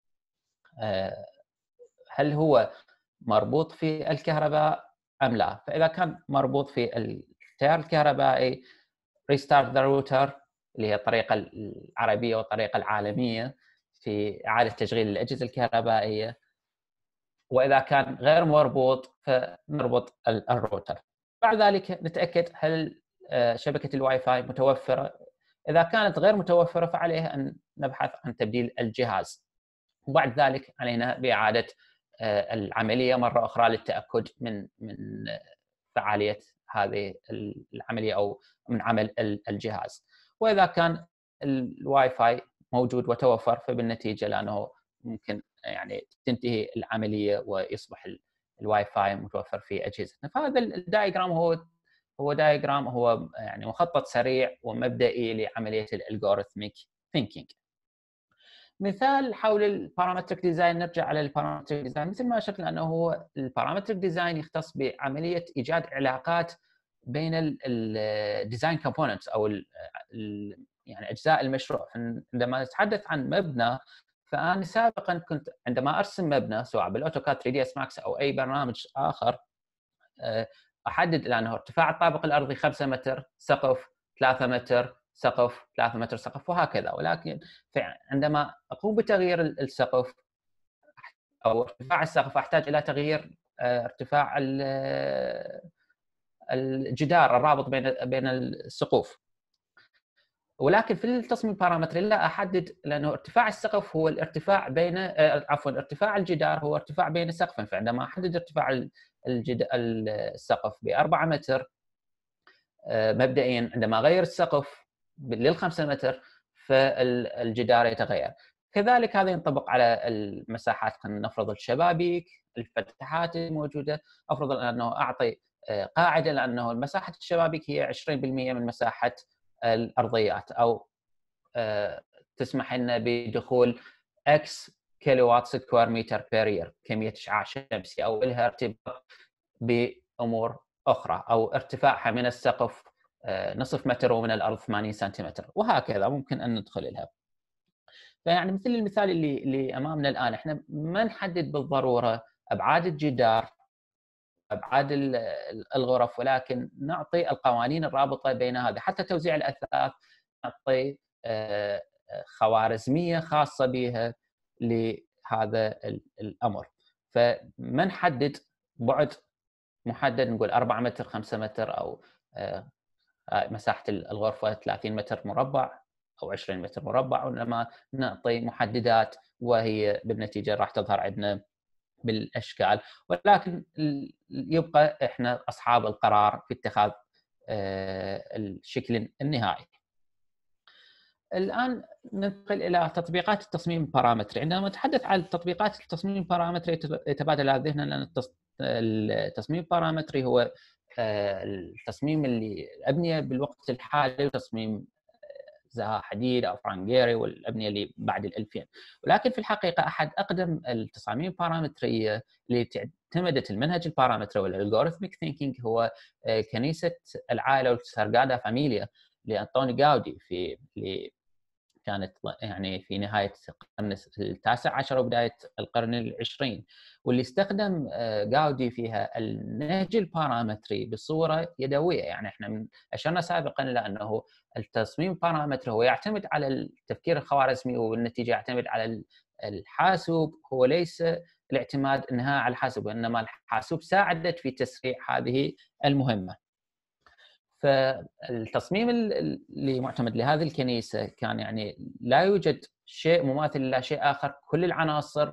هل هو مربوط في الكهرباء ام لا. فاذا كان مربوط في التيار الكهربائي ريستارت ذا روتر، اللي هي الطريقه العربيه والطريقه العالميه في اعاده تشغيل الاجهزه الكهربائيه. واذا كان غير مربوط فنربط الروتر. بعد ذلك نتاكد هل شبكه الواي فاي متوفره. اذا كانت غير متوفره فعليه ان نبحث عن تبديل الجهاز، وبعد ذلك علينا باعاده العمليه مره اخرى للتاكد من فعاليه هذه العمليه او من عمل الجهاز. واذا كان الواي فاي موجود وتوفر فبالنتيجه لانه ممكن يعني تنتهي العمليه ويصبح الواي فاي متوفر في اجهزتنا. فهذا الدايجرام هو دايجرام، هو يعني مخطط سريع ومبدئي لعمليه الالغوريثميك ثينكينج. مثال حول البارامتريك ديزاين، نرجع على البارامتريك ديزاين. مثل ما اشرت انه هو البارامتريك ديزاين يختص بعمليه ايجاد علاقات بين الديزاين كومبوننتس او يعني اجزاء المشروع. عندما نتحدث عن مبنى، فانا سابقا كنت عندما ارسم مبنى سواء بالاوتوكاد 3 دي اس ماكس او اي برنامج اخر احدد لانه ارتفاع الطابق الارضي 5 متر، سقف 3 متر، سقف 3 متر، سقف، وهكذا. ولكن عندما اقوم بتغيير السقف او ارتفاع السقف احتاج الى تغيير ارتفاع الجدار الرابط بين السقوف. ولكن في التصميم البارامتري لا احدد، لانه ارتفاع السقف هو الارتفاع بين عفوا ارتفاع الجدار هو ارتفاع بين سقفين. فعندما احدد ارتفاع السقف ب 4 متر مبدئيا، عندما اغير السقف لل5 متر فالجدار يتغير. كذلك هذا ينطبق على المساحات. خلينا نفرض الشبابيك، الفتحات الموجوده، افرض انه اعطي قاعده لانه مساحه الشبابيك هي 20% من مساحه الارضيات، او تسمح لنا بدخول X كيلو وات سكوير متر بير يير، كميه اشعاع شمسي، او لها ارتباط بامور اخرى، او ارتفاعها من السقف نصف متر ومن الارض 80 سنتيمتر، وهكذا ممكن ان ندخل لها. فيعني مثل المثال اللي امامنا الان، احنا ما نحدد بالضروره ابعاد الجدار، ابعاد الغرف، ولكن نعطي القوانين الرابطه بين هذا. حتى توزيع الاثاث نعطي خوارزميه خاصه بها لهذا الامر. فما نحدد بعد محدد، نقول 4 متر، 5 متر، او مساحه الغرفه 30 متر مربع او 20 متر مربع، وانما نعطي محددات وهي بالنتيجه راح تظهر عندنا بالاشكال. ولكن يبقى احنا اصحاب القرار في اتخاذ الشكل النهائي. الان ننتقل الى تطبيقات التصميم البارامتري. عندما نتحدث عن تطبيقات التصميم البارامتري يتبادل على ذهننا ان التصميم البارامتري هو التصميم اللي الابنيه بالوقت الحالي، وتصميم زها حديد او فرانجيري والابنيه اللي بعد ال2000. ولكن في الحقيقه احد اقدم التصاميم البارامتريه اللي اعتمدت المنهج البارامتري والالغوريثميك ثينكينج هو كنيسه العائله والسرغادا فاميليا لانطوني غاودي، كانت يعني في نهايه القرن التاسع عشر وبدايه القرن العشرين، واللي استخدم غاودي فيها النهج البارامتري بصوره يدويه. يعني احنا اشرنا سابقا لانه التصميم البارامتري هو يعتمد على التفكير الخوارزمي، والنتيجه يعتمد على الحاسوب. هو ليس الاعتماد انها على الحاسوب، وانما الحاسوب ساعدت في تسريع هذه المهمه. فالتصميم اللي معتمد لهذه الكنيسه كان يعني لا يوجد شيء مماثل لا شيء اخر، كل العناصر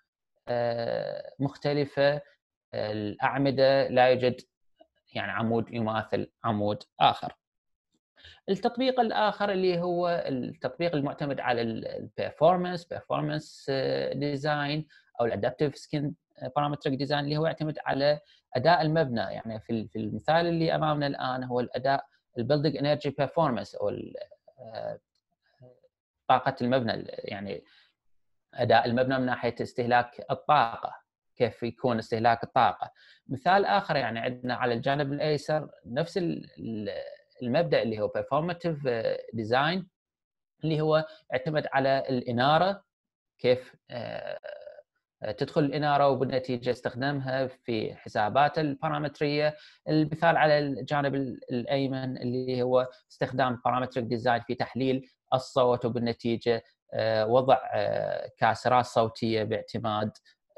مختلفه، الاعمده لا يوجد يعني عمود يماثل عمود اخر. التطبيق الاخر اللي هو التطبيق المعتمد على البرفورمانس ديزاين او الادابتيف سكين بارامتريك ديزاين، اللي هو يعتمد على اداء المبنى. يعني في المثال اللي امامنا الان هو الاداء البيلدينج انرجي بيرفورمانس او طاقه المبنى، يعني اداء المبنى من ناحيه استهلاك الطاقه، كيف يكون استهلاك الطاقه. مثال اخر يعني عندنا على الجانب الايسر نفس المبدا اللي هو performative design، اللي هو يعتمد على الاناره، كيف تدخل الاناره وبالنتيجه استخدامها في حسابات البارامتريه. المثال على الجانب الايمن اللي هو استخدام بارامتريك ديزاين في تحليل الصوت، وبالنتيجه وضع كاسرات صوتيه باعتماد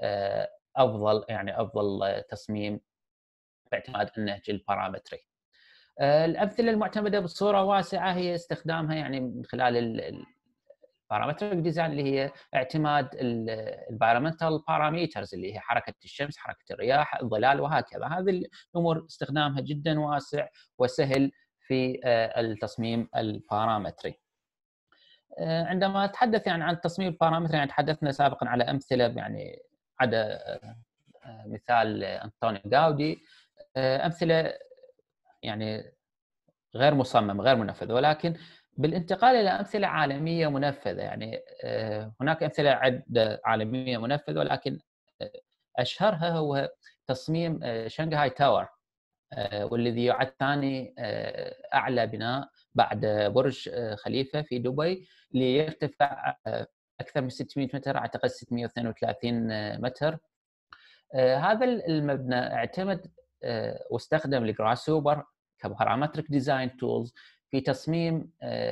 افضل تصميم باعتماد النهج البارامتري. الامثله المعتمده بصوره واسعه هي استخدامها يعني من خلال بارامتريك ديزاين، اللي هي اعتماد الانفايرمنتال بارامترز اللي هي حركه الشمس، حركه الرياح، الظلال، وهكذا. هذه الامور استخدامها جدا واسع وسهل في التصميم البارامتري. عندما نتحدث يعني عن التصميم البارامتري، يعني تحدثنا سابقا على امثله، يعني عدا مثال انطونيو غاودي، امثله يعني غير مصمم غير منفذ، ولكن بالانتقال الى امثله عالميه منفذه، يعني هناك امثله عده عالميه منفذه، ولكن اشهرها هو تصميم شنغهاي تاور، والذي يعد ثاني اعلى بناء بعد برج خليفه في دبي، ليرتفع اكثر من 600 متر، اعتقد 632 متر. هذا المبنى اعتمد واستخدم الجراسوبر كبارامتريك ديزاين تولز في تصميم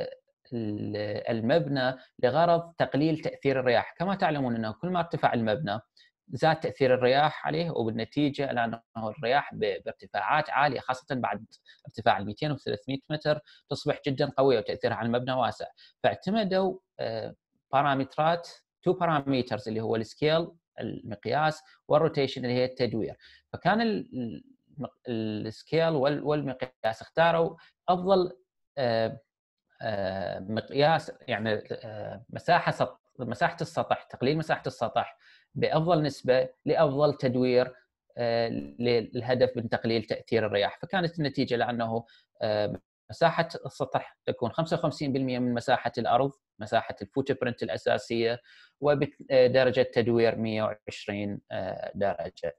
المبنى لغرض تقليل تاثير الرياح. كما تعلمون انه كل ما ارتفع المبنى زاد تاثير الرياح عليه، وبالنتيجه لانه الرياح بارتفاعات عاليه خاصه بعد ارتفاع 200 و 300 متر تصبح جدا قويه وتاثيرها على المبنى واسع. فاعتمدوا بارامترات، تو بارامترز اللي هو السكيل المقياس، والروتيشن اللي هي التدوير. فكان السكيل والمقياس اختاروا افضل مقياس، يعني مساحه السطح، تقليل مساحه السطح بافضل نسبه لافضل تدوير للهدف من تقليل تاثير الرياح. فكانت النتيجه لانه مساحه السطح تكون 55% من مساحه الارض، مساحه الفوت برنت الاساسيه، وبدرجه تدوير 120 درجه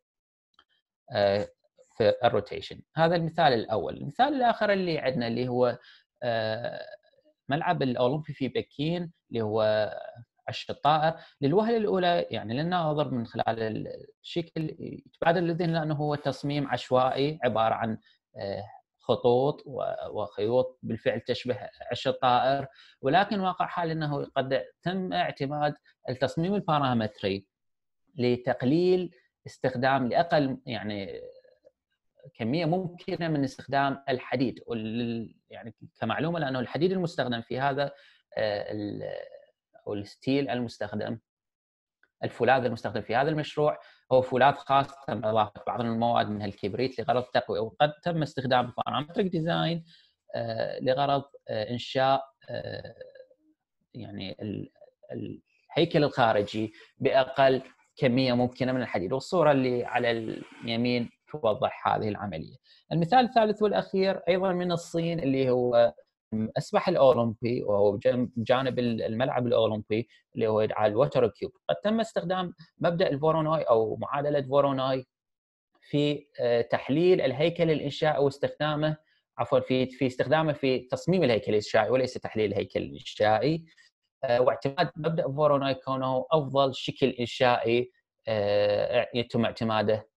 في الروتيشن. هذا المثال الاول. المثال الاخر اللي عندنا اللي هو ملعب الاولمبي في بكين، اللي هو عش الطائر. للوهله الاولى يعني للناظر من خلال الشكل يتبادر للذهن لانه هو تصميم عشوائي عباره عن خطوط وخيوط بالفعل تشبه عش الطائر، ولكن واقع حال انه قد تم اعتماد التصميم البارامتري لتقليل استخدام لاقل يعني كميه ممكنه من استخدام الحديد. يعني كمعلومه لانه الحديد المستخدم في هذا او الستيل المستخدم، الفولاذ المستخدم في هذا المشروع هو فولاذ خاص تم اضافه بعض المواد منها الكبريت لغرض التقويه، وقد تم استخدام بارامتريك ديزاين لغرض انشاء يعني الهيكل الخارجي باقل كميه ممكنه من الحديد. والصوره اللي على اليمين توضح هذه العمليه. المثال الثالث والاخير ايضا من الصين، اللي هو السباحه الاولمبي، وهو بجانب الملعب الاولمبي اللي هو يدعى الوتر كيوب. قد تم استخدام مبدا الفوروناي او معادله فوروناي في تحليل الهيكل الانشائي واستخدامه، عفوا في استخدامه في تصميم الهيكل الانشائي وليس تحليل الهيكل الانشائي، واعتماد مبدا فوروناي كونه افضل شكل انشائي يتم اعتماده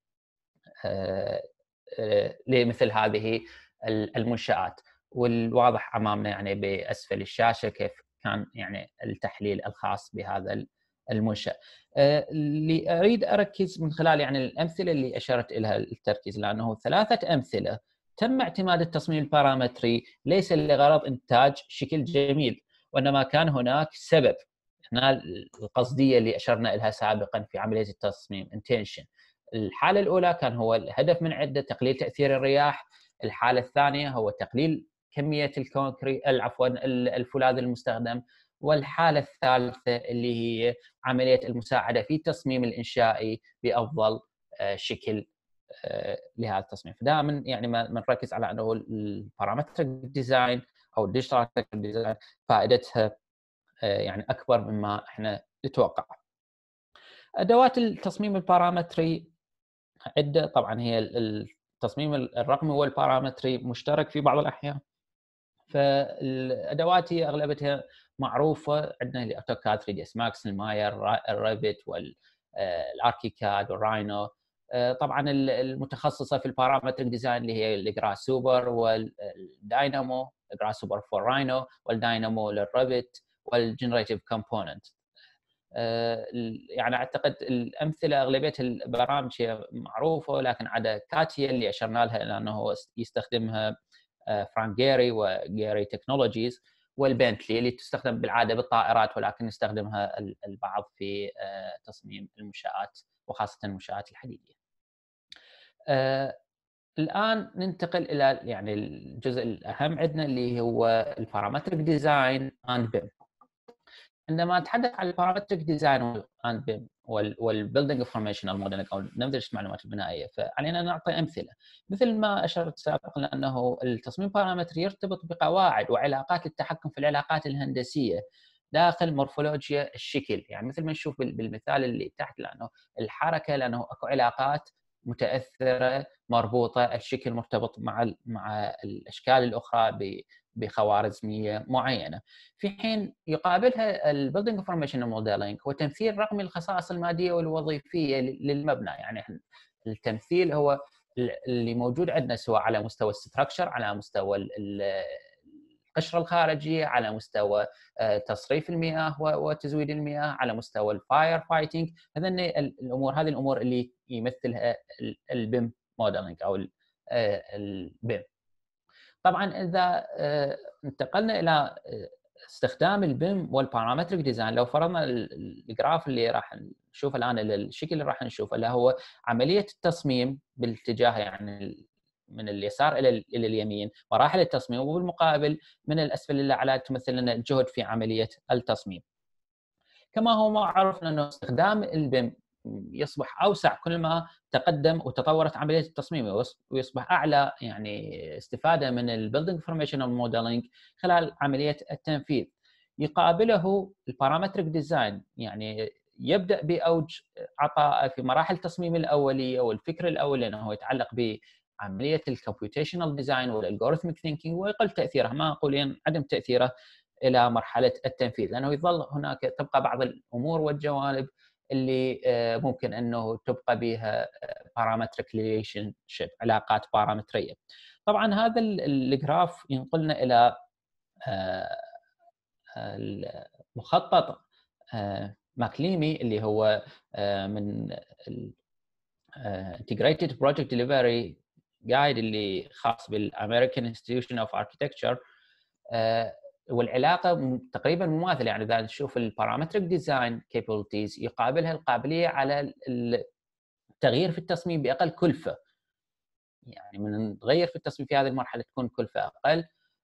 لمثل هذه المنشآت. والواضح امامنا يعني باسفل الشاشه كيف كان يعني التحليل الخاص بهذا المنشأ. اللي اريد اركز من خلال يعني الامثله اللي اشرت الها التركيز، لانه ثلاثه امثله تم اعتماد التصميم البارامتري ليس لغرض انتاج شكل جميل، وانما كان هناك سبب. هنا القصديه اللي اشرنا لها سابقا في عمليه التصميم intention. الحاله الاولى كان هو الهدف من عده تقليل تاثير الرياح، الحاله الثانيه هو تقليل كميه الكونكريت عفوا الفولاذ المستخدم، والحاله الثالثه اللي هي عمليه المساعده في التصميم الانشائي بافضل شكل لهذا التصميم. فدائما يعني ما نركز على انه البارامتريك ديزاين او الديجيتال ديزاين فائدتها يعني اكبر مما احنا نتوقع. ادوات التصميم البارامتري عده، طبعا هي التصميم الرقمي والبارامتري مشترك في بعض الاحيان. فالادوات هي اغلبتها معروفه، عندنا الاوتوكاد 3 دي اس ماكس، الماير، الريفت، والاركيكاد والراينو. طبعا المتخصصه في البارامتريك ديزاين اللي هي الجراس سوبر والداينامو، جراس سوبر فور راينو، والداينامو للريفت، والجنريتيف كومبوننت. يعني اعتقد الامثله اغلبيه البرامج هي معروفه، لكن عدا كاتيا اللي اشرنا لها لانه يستخدمها فرانك جيري وجيري تكنولوجيز، والبنتلي اللي تستخدم بالعاده بالطائرات، ولكن يستخدمها البعض في تصميم المنشآت وخاصه المنشآت الحديديه. الان ننتقل الى يعني الجزء الاهم عندنا اللي هو البارامتريك ديزاين اند بيم. عندما نتحدث عن البارامتريك ديزاين اند بيم والبيلدينج انفورميشنال موديلنج او نموذج المعلومات البنائيه، فعلينا نعطي امثله. مثل ما اشرت سابقا انه التصميم البارامتري يرتبط بقواعد وعلاقات للتحكم في العلاقات الهندسيه داخل مورفولوجيا الشكل. يعني مثل ما نشوف بالمثال اللي تحت، لانه الحركه، لانه اكو علاقات متاثره مربوطه، الشكل مرتبط مع الاشكال الاخرى بخوارزميه معينه. في حين يقابلها البيلدينج انفورميشن موديلنج هو تمثيل رقمي الخصائص الماديه والوظيفيه للمبنى. يعني التمثيل هو اللي موجود عندنا سواء على مستوى الستركشر، على مستوى القشره الخارجيه، على مستوى تصريف المياه وتزويد المياه، على مستوى الفاير فايتنج. هذه الامور اللي يمثلها البيم موديلنج او البيم. طبعا اذا انتقلنا الى استخدام البيم والبارامتريك ديزاين، لو فرضنا الجراف اللي راح نشوفه الان، الشكل اللي راح نشوفه اللي هو عمليه التصميم بالاتجاه يعني من اليسار الى اليمين مراحل التصميم، وبالمقابل من الاسفل الى الاعلى تمثل لنا الجهد في عمليه التصميم. كما هو معروف انه استخدام البيم يصبح اوسع كل ما تقدم وتطورت عمليه التصميم، ويصبح اعلى يعني استفاده من البيلدينج انفورميشنال موديلنج خلال عمليه التنفيذ. يقابله البارامتريك ديزاين، يعني يبدا باوج عطاء في مراحل التصميم الاوليه والفكر الاول، لانه هو يتعلق بعمليه الكمبيوتيشنال ديزاين والالجوريثميك ثينكينج، ويقل تاثيره، ما اقول عدم تاثيره الى مرحله التنفيذ، لانه يظل هناك تبقى بعض الامور والجوانب اللي ممكن انه تبقى بها بارامتريك ريليشن شيب، علاقات بارامتريه. طبعا هذا الجراف ينقلنا الى المخطط ماكليمي اللي هو من Integrated Project Delivery Guide اللي خاص بالامريكان Institution of Architecture. والعلاقه تقريبا مماثله. يعني اذا نشوف البارامتريك ديزاين كابابيلتيز يقابلها القابليه على التغيير في التصميم باقل كلفه. يعني من نغير في التصميم في هذه المرحله تكون كلفه اقل.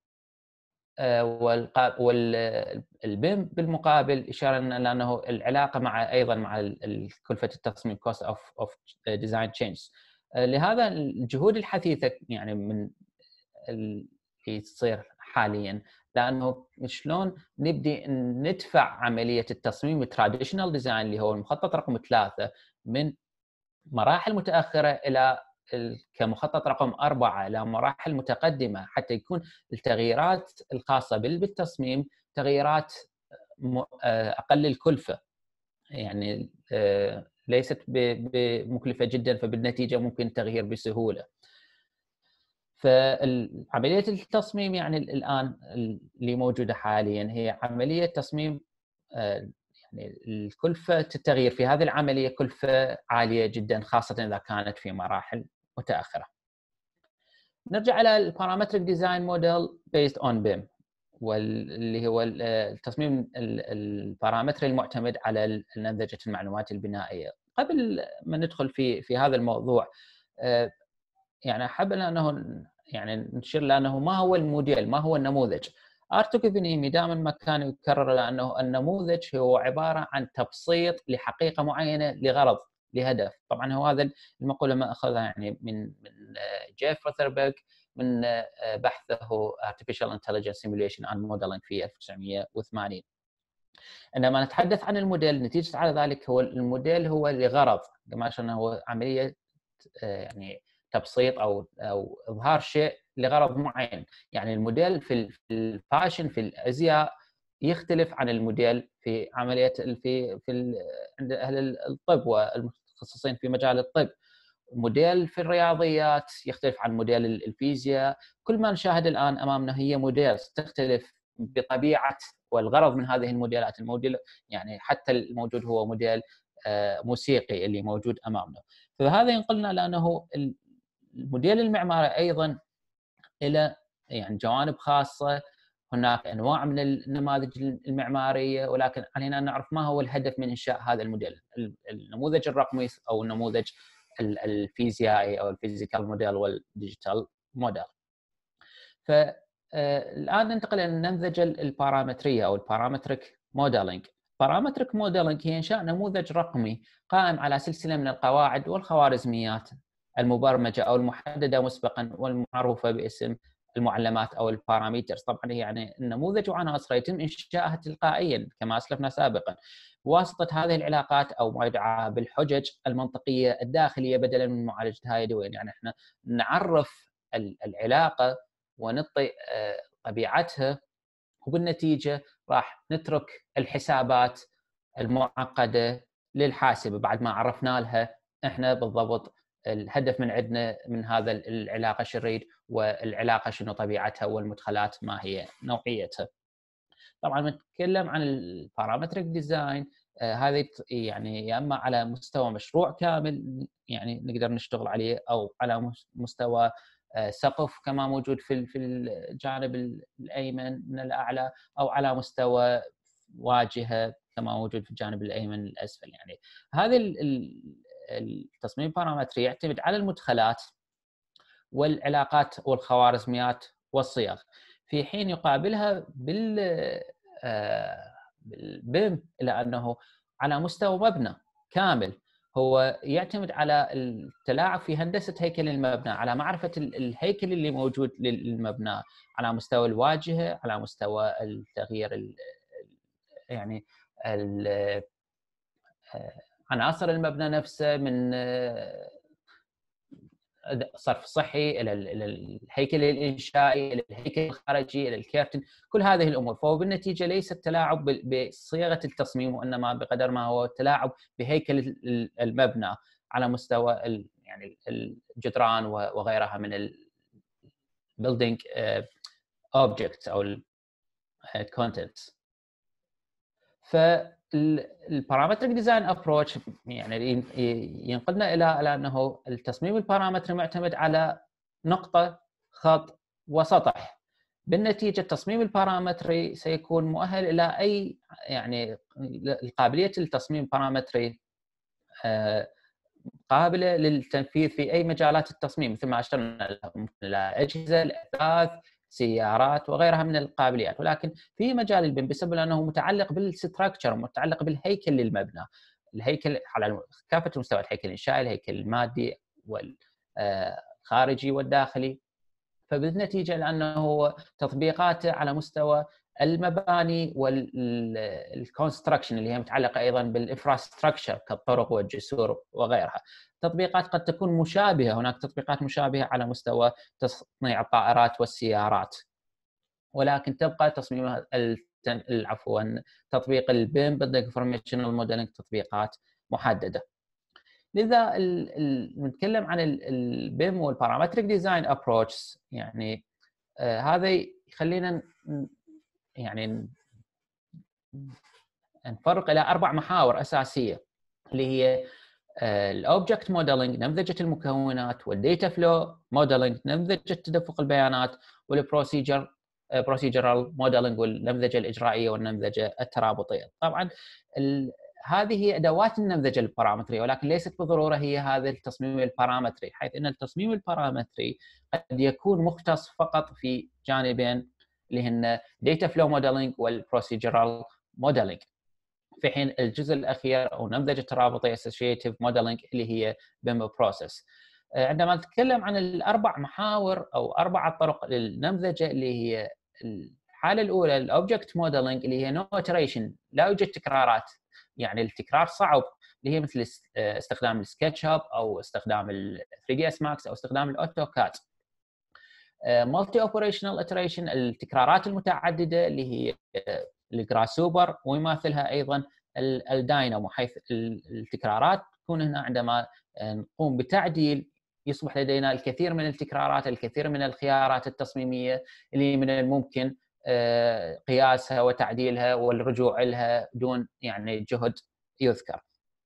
والبيم بالمقابل اشاره لانه العلاقه مع ايضا مع كلفه التصميم cost of design change. لهذا الجهود الحثيثه يعني من اللي تصير حاليا، لانه شلون نبدي ندفع عمليه التصميم التراديشنال ديزاين اللي هو المخطط رقم 3 من مراحل متاخره الى كمخطط رقم 4 الى مراحل متقدمه، حتى يكون التغييرات الخاصه بالتصميم تغييرات اقل الكلفه، يعني ليست مكلفه جدا، فبالنتيجه ممكن التغيير بسهوله. فعمليه التصميم يعني الان اللي موجوده حاليا هي عمليه تصميم، يعني الكلفه التغيير في هذه العمليه كلفه عاليه جدا، خاصه اذا كانت في مراحل متاخره. نرجع الى البارامتريك ديزاين موديل بيست اون بيم، واللي هو التصميم البارامتري المعتمد على نمذجه المعلومات البنائيه. قبل ما ندخل في هذا الموضوع، يعني احب انه يعني نشير لانه ما هو الموديل، ما هو النموذج. ارتو كوفينيمي دائما ما كان يكرر لانه النموذج هو عباره عن تبسيط لحقيقه معينه لغرض لهدف. طبعا هو هذا المقوله ما اخذها يعني من جيف روثربرغ من بحثه Artificial Intelligence Simulation and Modeling في 1980. عندما نتحدث عن الموديل نتيجة على ذلك هو الموديل هو لغرض، كما أنه هو عملية يعني تبسيط أو إظهار شيء لغرض معين. يعني الموديل في الفاشن في الأزياء يختلف عن الموديل في عملية عند أهل الطب والمتخصصين في مجال الطب. موديل في الرياضيات يختلف عن موديل الفيزياء. كل ما نشاهد الآن أمامنا هي موديل تختلف بطبيعة والغرض من هذه الموديلات. الموديل يعني حتى الموجود هو موديل موسيقي اللي موجود أمامنا. فهذا ينقلنا لأنه الموديل المعماري أيضا إلى يعني جوانب خاصة. هناك أنواع من النماذج المعمارية، ولكن علينا أن نعرف ما هو الهدف من إنشاء هذا الموديل. النموذج الرقمي أو النموذج الفيزيائي أو الفيزيكال موديل والديجيتال موديل. فالآن ننتقل إلى النمذجة البارامترية أو البارامتريك موديلينج. بارامتريك موديلينج هي إنشاء نموذج رقمي قائم على سلسلة من القواعد والخوارزميات المبرمجة أو المحددة مسبقا والمعروفة باسم المعلمات أو البارامترز. طبعا يعني النموذج وعناصره يتم إنشائها تلقائيا كما أسلفنا سابقا بواسطة هذه العلاقات أو ما يدعى بالحجج المنطقية الداخلية بدلا من معالجة هاي يدويا. يعني احنا نعرف العلاقة ونعطي طبيعتها، وبالنتيجة راح نترك الحسابات المعقدة للحاسبة بعد ما عرفنا لها احنا بالضبط الهدف من عندنا من هذا العلاقة شو نريد، والعلاقة شنو طبيعتها، والمدخلات ما هي نوعيتها. طبعا نتكلم عن البارامتريك ديزاين، هذا يعني يا اما على مستوى مشروع كامل يعني نقدر نشتغل عليه، او على مستوى سقف كما موجود في الجانب الايمن من الاعلى، او على مستوى واجهه كما موجود في الجانب الايمن الاسفل. يعني هذا التصميم البارامتري يعتمد على المدخلات والعلاقات والخوارزميات والصيغ، في حين يقابلها بالبيم الى انه على مستوى مبنى كامل هو يعتمد على التلاعب في هندسه هيكل المبنى، على معرفه الهيكل اللي موجود للمبنى على مستوى الواجهه، على مستوى التغيير يعني عناصر المبنى نفسه من صرف صحي الى الهيكل الانشائي الى الهيكل الخارجي الى الكيرتن، كل هذه الامور. فهو بالنتيجه ليس التلاعب بصيغه التصميم، وانما بقدر ما هو التلاعب بهيكل المبنى على مستوى يعني الجدران وغيرها من البيلدينج اوبجكتس او الكونتنتس. فالبارامتريك ديزاين ابروتش يعني ينقلنا الى انه التصميم البارامتري معتمد على نقطه، خط، وسطح. بالنتيجه التصميم البارامتري سيكون مؤهل الى اي يعني القابليه للتصميم البارامتري قابله للتنفيذ في اي مجالات التصميم، مثل ما اشرنا الاجهزه، الاثاث، سيارات وغيرها من القابليات. ولكن في مجال البيم بسبب انه متعلق بالستراكشر، متعلق بالهيكل للمبنى، الهيكل على كافه المستويات، الهيكل الانشائي، الهيكل المادي والخارجي والداخلي. فبالنتيجه لانه تطبيقاته على مستوى المباني والكونستراكشن اللي هي متعلقه ايضا بالانفراستراكشر كالطرق والجسور وغيرها. تطبيقات قد تكون مشابهه، هناك تطبيقات مشابهه على مستوى تصنيع الطائرات والسيارات، ولكن تبقى تصميم عفوا تطبيق البيم Building Informational Modeling تطبيقات محدده. لذا نتكلم عن البيم والبارامتريك ديزاين ابروتش. يعني هذا يخلينا يعني نفرق الى 4 محاور اساسيه، اللي هي الاوبجكت موديلنج نمذجه المكونات، والديتا فلو موديلنج نمذجه تدفق البيانات، بروسيجرال موديلنج والنمذجه الاجرائيه والنمذجه الترابطيه. طبعا هذه هي ادوات النمذجه البارامتريه، ولكن ليست بالضروره هي هذا التصميم البارامتري، حيث ان التصميم البارامتري قد يكون مختص فقط في جانبين اللي هن داتا فلو موديلنج والبروسيجرال موديلنج، في حين الجزء الاخير او نمذجه الترابطي associative modeling اللي هي BIM process. عندما نتكلم عن الاربع محاور او 4 طرق للنمذجه اللي هي الحاله الاولى الاوبجكت موديلنج اللي هي نو iteration، لا يوجد تكرارات، يعني التكرار صعب، اللي هي مثل استخدام السكتش اب او استخدام ال 3 دي اس ماكس او استخدام الاوتوكاد. مالتي اوبريشنال iteration التكرارات المتعدده اللي هي الجراسوبر، ويماثلها ايضا الداينامو، حيث التكرارات تكون هنا عندما نقوم بتعديل يصبح لدينا الكثير من التكرارات، الكثير من الخيارات التصميميه اللي من الممكن قياسها وتعديلها والرجوع لها دون يعني جهد يذكر.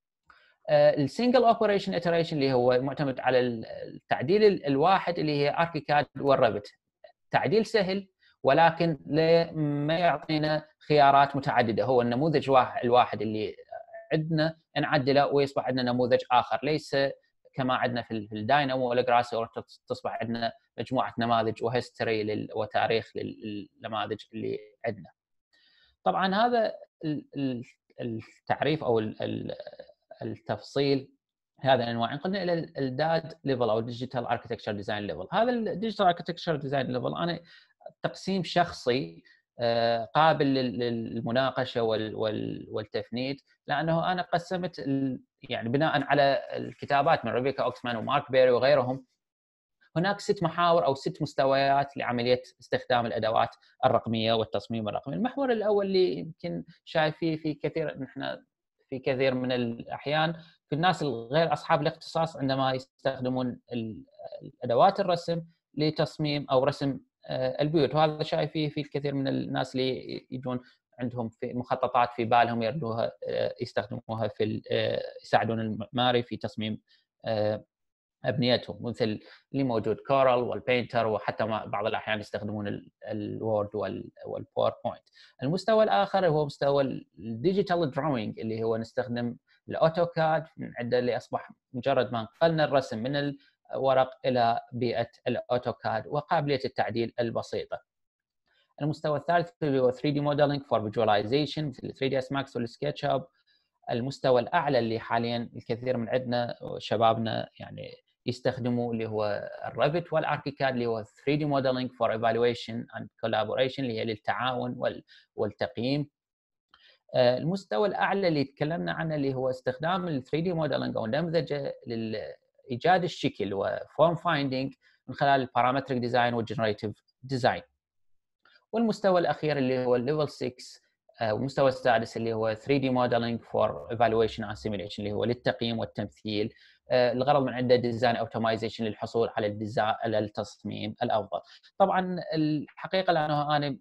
السنجل اوبريشن iteration اللي هو معتمد على التعديل الواحد اللي هي اركيكاد والريفت، تعديل سهل ولكن ما يعطينا خيارات متعدده، هو النموذج الواحد اللي عندنا نعدله ويصبح عندنا نموذج اخر، ليس كما عندنا في الداينامو ولا جراسور تصبح عندنا مجموعه نماذج وهيستوري وتاريخ للنماذج اللي عندنا. طبعا هذا التعريف او التفصيل هذا الانواع. قلنا الى الداد ليفل او الديجيتال اركتكتشر ديزاين ليفل. هذا الديجيتال اركتكتشر ديزاين ليفل انا تقسيم شخصي قابل للمناقشه والتفنيد، لانه انا قسمت يعني بناء على الكتابات من ريبيكا اوكسمان ومارك بيري وغيرهم، هناك 6 محاور او 6 مستويات لعمليه استخدام الادوات الرقميه والتصميم الرقمي. المحور الاول اللي يمكن شايفيه في كثير من الاحيان في الناس الغير اصحاب الاختصاص عندما يستخدمون الادوات الرسم لتصميم او رسم البيوت، وهذا شايفيه في الكثير من الناس اللي يجون عندهم في مخططات في بالهم يردوها يستخدموها في يساعدون المعماري في تصميم ابنيتهم، مثل اللي موجود كورال والبينتر، وحتى بعض الاحيان يستخدمون الوورد والباوربوينت. المستوى الاخر هو مستوى الديجيتال دراوينج اللي هو نستخدم الاوتوكاد من عده، اللي اصبح مجرد ما نقلنا الرسم من الورق الى بيئه الاوتوكاد وقابليه التعديل البسيطه. المستوى الثالث اللي هو 3 دي موديلنج فور فيجواليزيشن مثل 3 دي اس ماكس والسكتش اب. المستوى الاعلى اللي حاليا الكثير من عندنا شبابنا يعني يستخدموا اللي هو الريفت والاركيكاد اللي هو 3 دي موديلنج فور ايفالويشن اند كولابوريشن اللي هي للتعاون والتقييم. المستوى الاعلى اللي تكلمنا عنه اللي هو استخدام ال 3 دي موديلنج او دمجه لايجاد الشكل وفورم فايندينج من خلال البارامتريك ديزاين والجنريتيف ديزاين. والمستوى الاخير اللي هو الليفل 6 والمستوى السادس اللي هو 3 دي موديلنج فور ايفالويشن اند سيميوليشن اللي هو للتقييم والتمثيل. الغرض من عنده ديزاين اوتومايزيشن للحصول على التصميم الافضل. طبعا الحقيقه لانه انا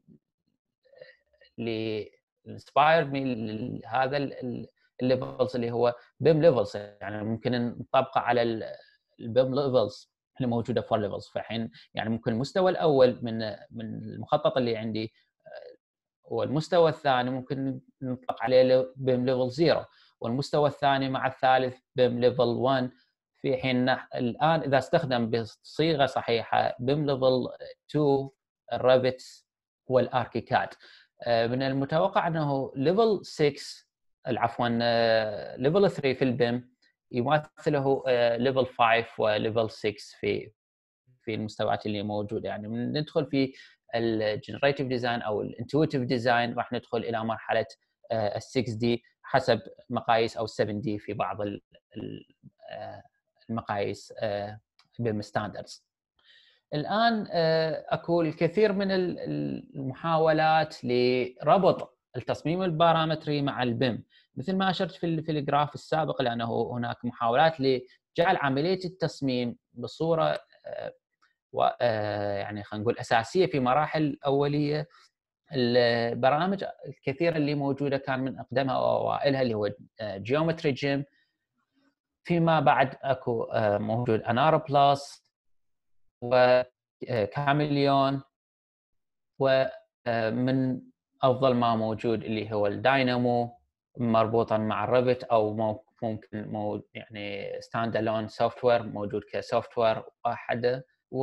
اللي انسبايرد مي هذا الليفلز اللي هو بيم ليفلز، يعني ممكن نطبقه على البيم ليفلز اللي موجوده فور ليفلز. فحين يعني ممكن المستوى الاول من المخطط اللي عندي والمستوى الثاني ممكن نطلق عليه بيم ليفل 0، والمستوى الثاني مع الثالث بيم ليفل 1، في حين الان اذا استخدم بصيغه صحيحه بيم ليفل 2 الريفت والاركيكاد. من المتوقع انه ليفل 6 عفوا ليفل 3 في البيم يمثله ليفل 5 وليفل 6 في المستويات اللي موجوده. يعني ندخل في الجنريتيف ديزاين او الانتويتيف ديزاين راح ندخل الى مرحله ال 6 دي حسب مقاييس او 7 دي في بعض المقاييس بالستاندردز. الان اكو الكثير من المحاولات لربط التصميم البارامتري مع البيم، مثل ما اشرت في الجراف السابق، لانه هناك محاولات لجعل عمليه التصميم بصوره يعني خلينا نقول اساسيه في مراحل اوليه. البرامج الكثيره اللي موجوده كان من اقدمها واوائلها اللي هو جيومتري جيم، فيما بعد اكو موجود انارا بلس وكاميليون، ومن افضل ما موجود اللي هو الداينامو مربوطا مع الريفت او ممكن يعني ستاند الون سوفت وير موجود كسوفت وير واحده، و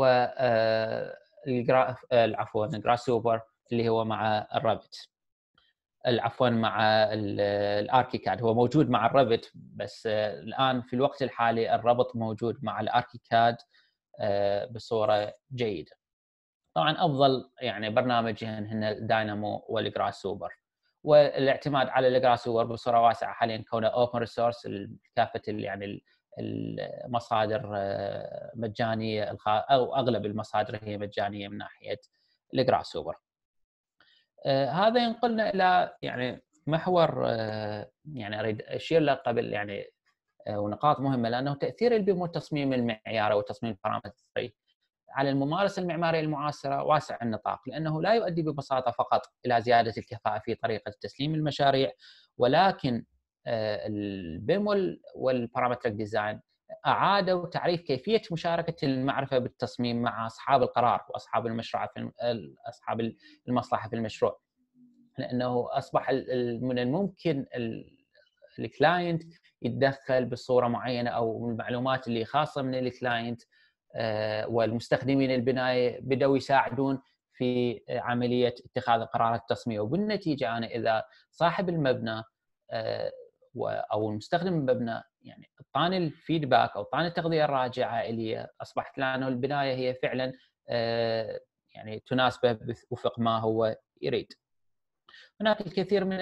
عفوا جراسوبر اللي هو مع الريفت، عفوا مع الاركيكاد هو موجود مع الريفت، بس الان في الوقت الحالي الربط موجود مع الاركيكاد بصوره جيده. طبعا افضل يعني برنامجين هن الداينامو والجراس سوبر، والاعتماد على الجراس سوبر بصوره واسعه حاليا كونه اوبن ريسورس، كافه يعني المصادر مجانيه، او اغلب المصادر هي مجانيه من ناحيه الجراس سوبر. هذا ينقلنا الى يعني محور يعني اريد اشير له قبل يعني ونقاط مهمه، لانه تاثير البيم والتصميم المعياري والتصميم البارامتري على الممارسه المعماريه المعاصره واسع النطاق، لانه لا يؤدي ببساطه فقط الى زياده الكفاءه في طريقه تسليم المشاريع، ولكن البيم والبارامتريك ديزاين اعادوا تعريف كيفيه مشاركه المعرفه بالتصميم مع اصحاب القرار واصحاب المشروع في اصحاب المصلحه في المشروع، لانه اصبح من الممكن الكلاينت يتدخل بصوره معينه، او المعلومات اللي خاصه من الكلاينت والمستخدمين البنايه بدأوا يساعدون في عمليه اتخاذ القرارات التصميميه، وبالنتيجه انا اذا صاحب المبنى او المستخدم المبنى يعني اعطاني الفيدباك او اعطاني التغذيه الراجعه اللي اصبحت لانه البنايه هي فعلا يعني تناسبه وفق ما هو يريد. هناك الكثير من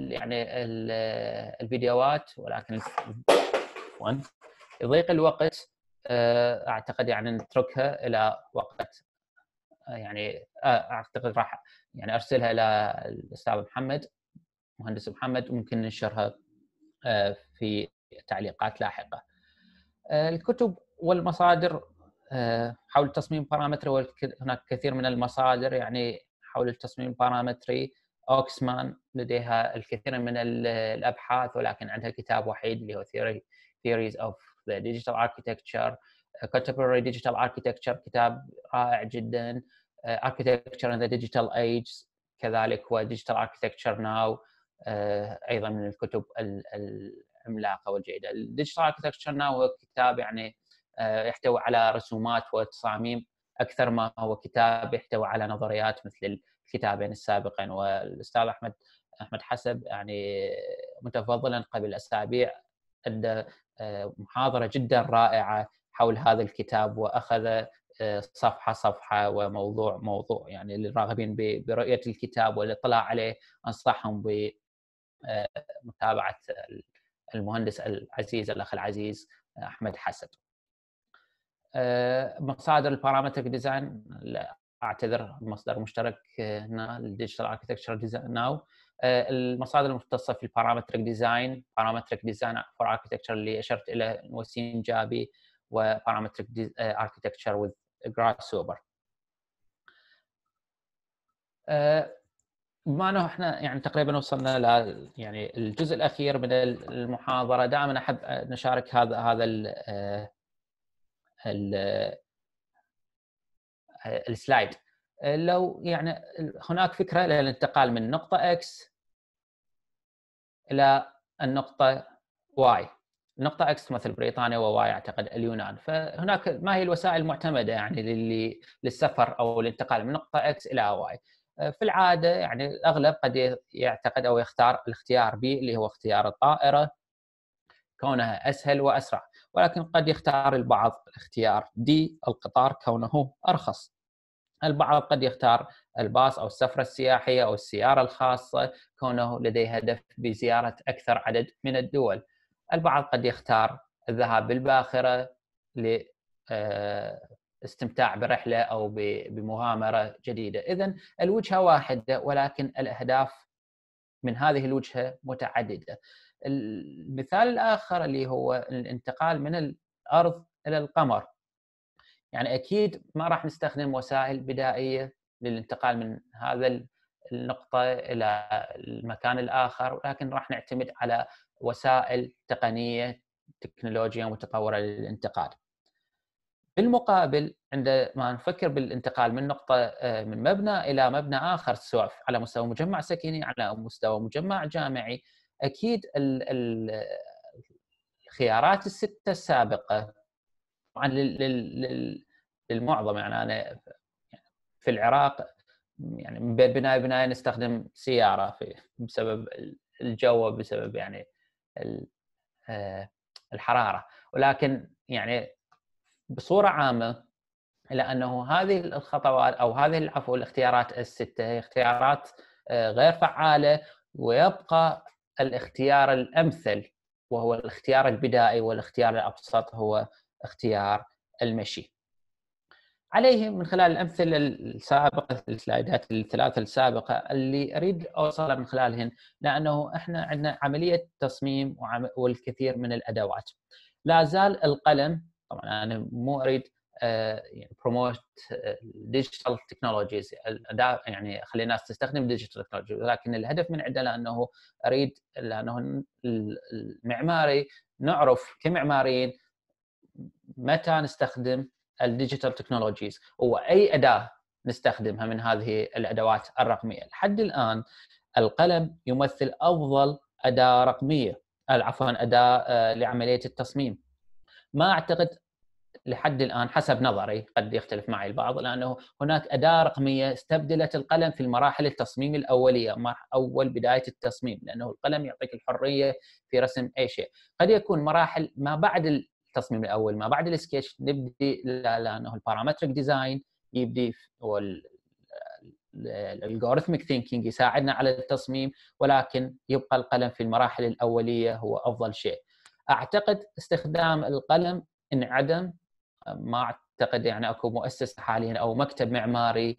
الفيديوهات، ولكن يضيق الوقت، اعتقد يعني نتركها الى وقت، يعني اعتقد راح يعني ارسلها الى الاستاذ محمد، مهندس محمد، وممكن ننشرها في تعليقات لاحقه. الكتب والمصادر حول التصميم البارامتري، هناك كثير من المصادر يعني حول التصميم البارامتري. اوكسمان لديها الكثير من الابحاث، ولكن عندها كتاب وحيد اللي هو Theories of the Digital Architecture. Contemporary Digital Architecture كتاب رائع جدا. Architecture in the Digital Age كذلك، و Digital Architecture Now ايضا من الكتب العملاقه والجيده. الديجيتال اركتكتشر ناو هو كتاب يعني يحتوي على رسومات وتصاميم اكثر ما هو كتاب يحتوي على نظريات مثل الكتابين السابقين. والاستاذ احمد حسب يعني متفضلا قبل اسابيع ادى محاضره جدا رائعه حول هذا الكتاب، واخذ صفحه صفحه وموضوع موضوع، يعني للراغبين برؤيه الكتاب والاطلاع عليه انصحهم بمتابعه المهندس العزيز الاخ العزيز احمد حسب. مصادر البارامتريك ديزاين، اعتذر مصدر مشترك هنا الديجيتال اركتكتشر ديزاين ناو. المصادر المختصه في البارامتريك ديزاين، بارامتريك ديزاين فور اركتكتشر اللي اشرت الى وسيم جابي، وبارامتريك اركتكتشر وذ جراس سوبر. بما انه احنا يعني تقريبا وصلنا ل يعني الجزء الاخير من المحاضره، دائما احب نشارك هذا السلايد. لو يعني هناك فكره للانتقال من نقطه اكس الى النقطه واي. نقطه اكس مثل بريطانيا، وواي اعتقد اليونان. فهناك ما هي الوسائل المعتمده يعني للسفر او الانتقال من نقطه اكس الى واي؟ في العاده يعني الاغلب قد يعتقد او يختار الاختيار بي اللي هو اختيار الطائره كونها اسهل واسرع، ولكن قد يختار البعض اختيار دي القطار كونه ارخص. البعض قد يختار الباص او السفره السياحيه او السياره الخاصه كونه لديه هدف بزياره اكثر عدد من الدول. البعض قد يختار الذهاب بالباخره لاستمتاع برحله او بمغامره جديده. اذن الوجهه واحده، ولكن الاهداف من هذه الوجهه متعدده. المثال الاخر اللي هو الانتقال من الارض الى القمر، يعني اكيد ما راح نستخدم وسائل بدائيه للانتقال من هذا النقطه الى المكان الاخر، ولكن راح نعتمد على وسائل تقنيه تكنولوجيا متطوره للانتقال. بالمقابل عندما نفكر بالانتقال من نقطه من مبنى الى مبنى اخر، سواء على مستوى مجمع سكني على مستوى مجمع جامعي، اكيد الخيارات السته السابقه طبعا للمعظم. يعني انا في العراق يعني من بين بنايه نستخدم سياره بسبب الجو، بسبب يعني الحراره، ولكن يعني بصوره عامه إلى أنه هذه الخطوات أو هذه العفو الاختيارات الستة هي اختيارات غير فعالة، ويبقى الاختيار الأمثل وهو الاختيار البدائي والاختيار الأبسط هو اختيار المشي. عليه من خلال الأمثلة السابقة، السلايدات الثلاثة السابقة اللي أريد أوصلها من خلالهن، لأنه إحنا عندنا عملية تصميم والكثير من الأدوات. لا زال القلم، طبعا أنا مو أريد يعني بروموت ديجيتال تكنولوجيز، يعني اخلي الناس تستخدم ديجيتال تكنولوجي، ولكن الهدف من عندنا لانه اريد لانه المعماري نعرف كمعماريين متى نستخدم الديجيتال تكنولوجيز واي اداه نستخدمها من هذه الادوات الرقميه. لحد الان القلم يمثل افضل اداه رقميه، عفوا اداه لعمليه التصميم. ما اعتقد لحد الان، حسب نظري قد يختلف معي البعض، لانه هناك اداه رقميه استبدلت القلم في المراحل التصميم الاوليه، اول بدايه التصميم، لانه القلم يعطيك الحريه في رسم اي شيء. قد يكون مراحل ما بعد التصميم الاول، ما بعد السكتش، نبدي لانه البارامتريك ديزاين يبدي، الالجوريثميك ثينكينج يساعدنا على التصميم، ولكن يبقى القلم في المراحل الاوليه هو افضل شيء. اعتقد استخدام القلم انعدم، ما اعتقد يعني اكو مؤسسه حاليا او مكتب معماري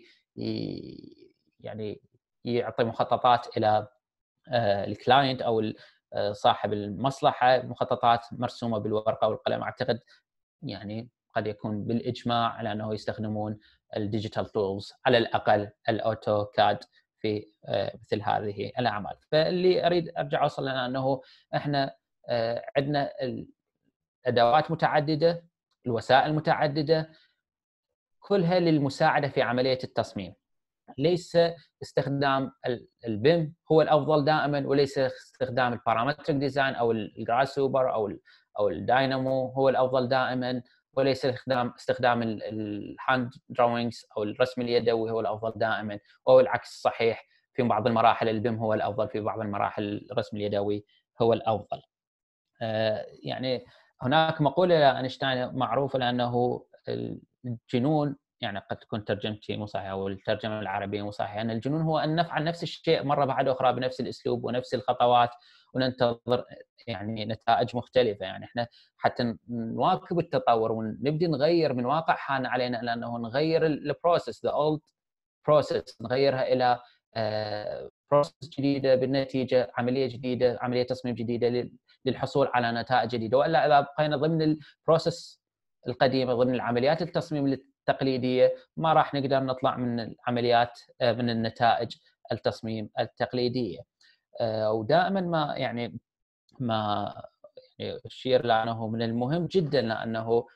يعني يعطي مخططات الى الكلاينت او صاحب المصلحه مخططات مرسومه بالورقه والقلم. اعتقد يعني قد يكون بالاجماع على انه يستخدمون الديجيتال تولز، على الاقل الاوتوكاد في مثل هذه الاعمال. فاللي اريد ارجع اوصل لنا انه احنا عندنا الادوات متعدده، الوسائل متعدده، كلها للمساعده في عمليه التصميم. ليس استخدام البيم هو الافضل دائما، وليس استخدام البارامتريك ديزاين او الجراس هوبر او الداينامو هو الافضل دائما، وليس استخدام الهاند دراوينجز او الرسم اليدوي هو الافضل دائما، او العكس صحيح. في بعض المراحل البيم هو الافضل، في بعض المراحل الرسم اليدوي هو الافضل. يعني هناك مقوله لاينشتاين معروفه، لانه الجنون، يعني قد تكون ترجمتي مو صحيحه او الترجمه العربيه مو صحيحه، ان الجنون هو ان نفعل نفس الشيء مره بعد اخرى بنفس الاسلوب ونفس الخطوات وننتظر يعني نتائج مختلفه. يعني احنا حتى نواكب التطور ونبدي نغير من واقع حالنا علينا لانه نغير البروسيس، ذا اولد بروسيس، نغيرها الى بروسيس جديده، بالنتيجه عمليه جديده، عمليه تصميم جديده للحصول على نتائج جديده. والا اذا بقينا ضمن البروسيس القديمه، ضمن العمليات التصميم التقليديه، ما راح نقدر نطلع من العمليات من النتائج التصميم التقليديه. ودائما ما يعني اشير لانه من المهم جدا لانه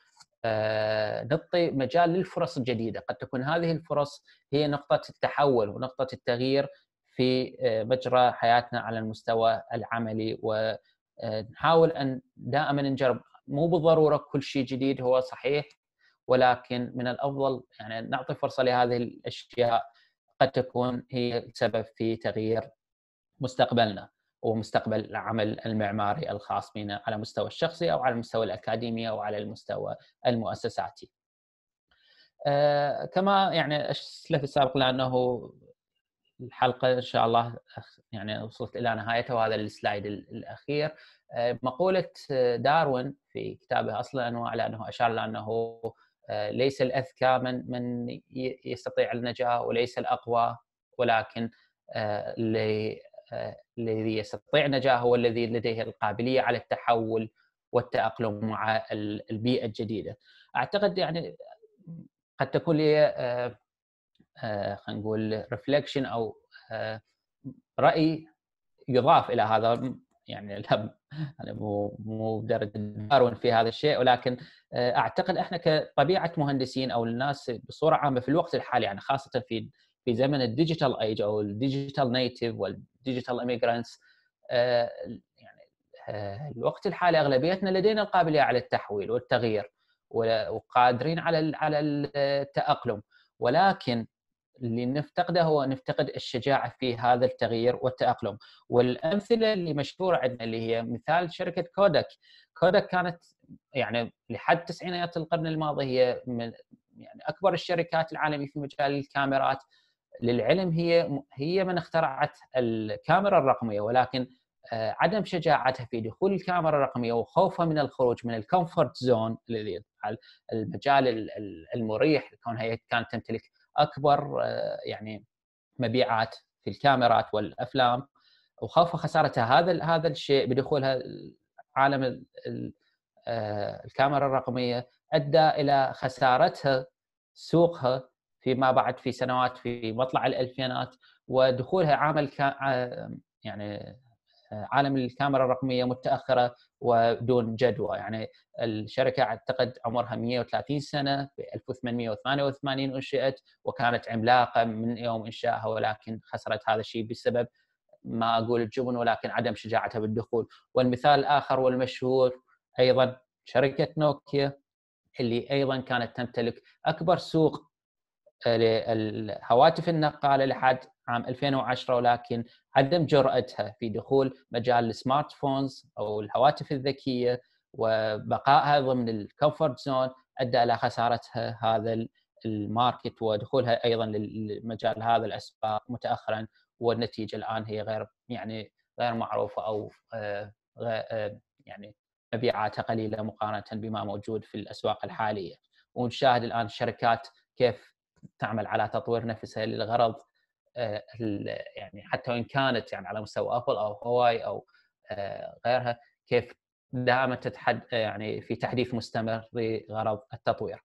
نعطي مجال للفرص الجديده. قد تكون هذه الفرص هي نقطه التحول ونقطه التغيير في مجرى حياتنا على المستوى العملي، ونحاول ان دائما نجرب. مو بالضروره كل شيء جديد هو صحيح، ولكن من الافضل يعني نعطي فرصه لهذه الاشياء، قد تكون هي السبب في تغيير مستقبلنا ومستقبل العمل المعماري الخاص بنا على المستوى الشخصي او على المستوى الاكاديمي او على المستوى المؤسساتي. كما يعني اسلفت السابق، لانه الحلقه ان شاء الله يعني وصلت الى نهايتها، وهذا السلايد الاخير. مقوله داروين في كتابه اصل الانواع، لانه اشار لانه ليس الاذكى من يستطيع النجاه، وليس الاقوى، ولكن الذي يستطيع النجاه هو الذي لديه القابليه على التحول والتاقلم مع البيئه الجديده. اعتقد يعني قد تكون لي خلينا نقول ريفلكشن او راي يضاف الى هذا، يعني انا مو بدرجه داروين في هذا الشيء، ولكن اعتقد احنا كطبيعه مهندسين او الناس بصوره عامه في الوقت الحالي، يعني خاصه في زمن الديجيتال ايج او الديجيتال نيتيف والديجيتال ايميجرانتس، يعني الوقت الحالي اغلبيتنا لدينا القابليه على التحويل والتغيير وقادرين على التاقلم، ولكن اللي نفتقده هو نفتقد الشجاعه في هذا التغيير والتاقلم. والامثله اللي مشهوره عندنا اللي هي مثال شركه كوداك. كوداك كانت يعني لحد تسعينيات القرن الماضي هي يعني اكبر الشركات العالميه في مجال الكاميرات. للعلم هي من اخترعت الكاميرا الرقميه، ولكن عدم شجاعتها في دخول الكاميرا الرقميه وخوفها من الخروج من الكومفورت زون الذي المجال المريح، كونها كانت تمتلك اكبر يعني مبيعات في الكاميرات والافلام، وخوف خسارتها هذا الشيء بدخولها عالم الكاميرا الرقميه ادى الى خسارتها سوقها فيما بعد في سنوات في مطلع الالفينات، ودخولها يعني عالم الكاميرا الرقميه متاخره ودون جدوى. يعني الشركه اعتقد عمرها 130 سنه، في 1888 انشئت وكانت عملاقه من يوم انشائها، ولكن خسرت هذا الشيء بسبب ما اقول الجبن ولكن عدم شجاعتها بالدخول. والمثال الاخر والمشهور ايضا شركه نوكيا، اللي ايضا كانت تمتلك اكبر سوق للهواتف النقاله لحد عام 2010، ولكن عدم جرأتها في دخول مجال السمارت فونز او الهواتف الذكيه وبقائها ضمن الكومفورت زون ادى الى خسارتها هذا الماركت ودخولها ايضا للمجال هذا الاسواق متاخرا، والنتيجه الان هي غير معروفه او يعني مبيعاتها قليله مقارنه بما موجود في الاسواق الحاليه. ونشاهد الان الشركات كيف تعمل على تطوير نفسها للغرض يعني حتى وان كانت يعني على مستوى ابل او هواي او غيرها، كيف دائما يعني في تحديث مستمر لغرض التطوير.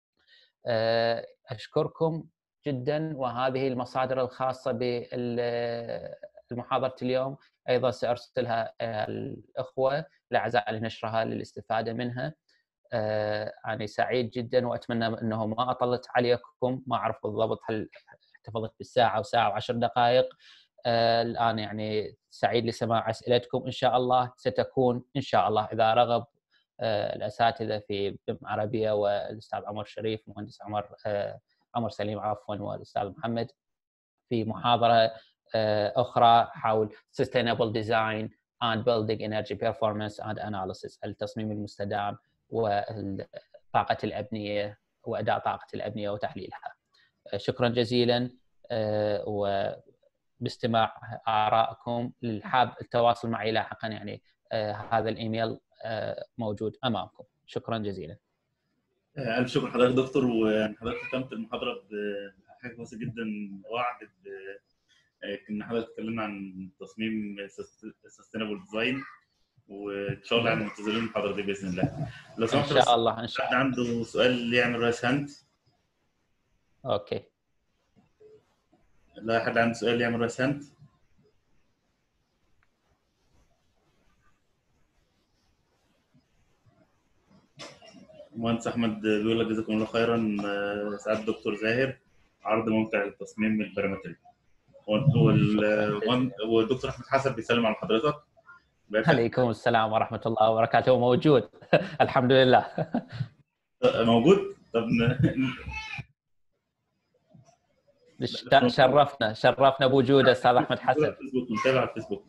اشكركم جدا، وهذه المصادر الخاصه بمحاضره اليوم ايضا سارسلها الاخوه الاعزاء لنشرها للاستفاده منها. أنا سعيد جدا وأتمنى أنه ما أطلت عليكم، ما أعرف بالضبط هل احتفظت بالساعة أو ساعة و10 دقائق. الآن يعني سعيد لسماع أسئلتكم، إن شاء الله ستكون إن شاء الله إذا رغب الأساتذة في BIM عربية والأستاذ عمر شريف، مهندس عمر سليم عفوا، والأستاذ محمد، في محاضرة أخرى حول Sustainable Design and Building Energy Performance and Analysis، التصميم المستدام وطاقة الأبنية وأداء طاقة الأبنية وتحليلها. شكرا جزيلا، وباستماع آرائكم. للحاب التواصل معي لاحقا يعني هذا الإيميل موجود أمامكم. شكرا جزيلا. ألف شكر حضرتك دكتور، ويعني حضرتك ختمت المحاضرة بحاجة كويسة جدا، وعد إن حضرتك اتكلمنا عن تصميم Sustainable Design، وان شاء الله يعني منتظرين المحاضره دي باذن الله. لو سمحت ان شاء الله ان شاء الله. عنده سؤال يعمل رايس هاند. اوكي، لا حد عنده سؤال يعمل رايس هاند. مهندس احمد بيقول لك جزاكم الله خيرا سعاده الدكتور زاهر، عرض ممتع للتصميم البارامتري. والدكتور احمد حسن بيسلم على حضرتك. عليكم السلام ورحمه الله وبركاته. موجود الحمد لله. موجود. طب شرفنا بوجود استاذ احمد حسن. متابع على الفيسبوك.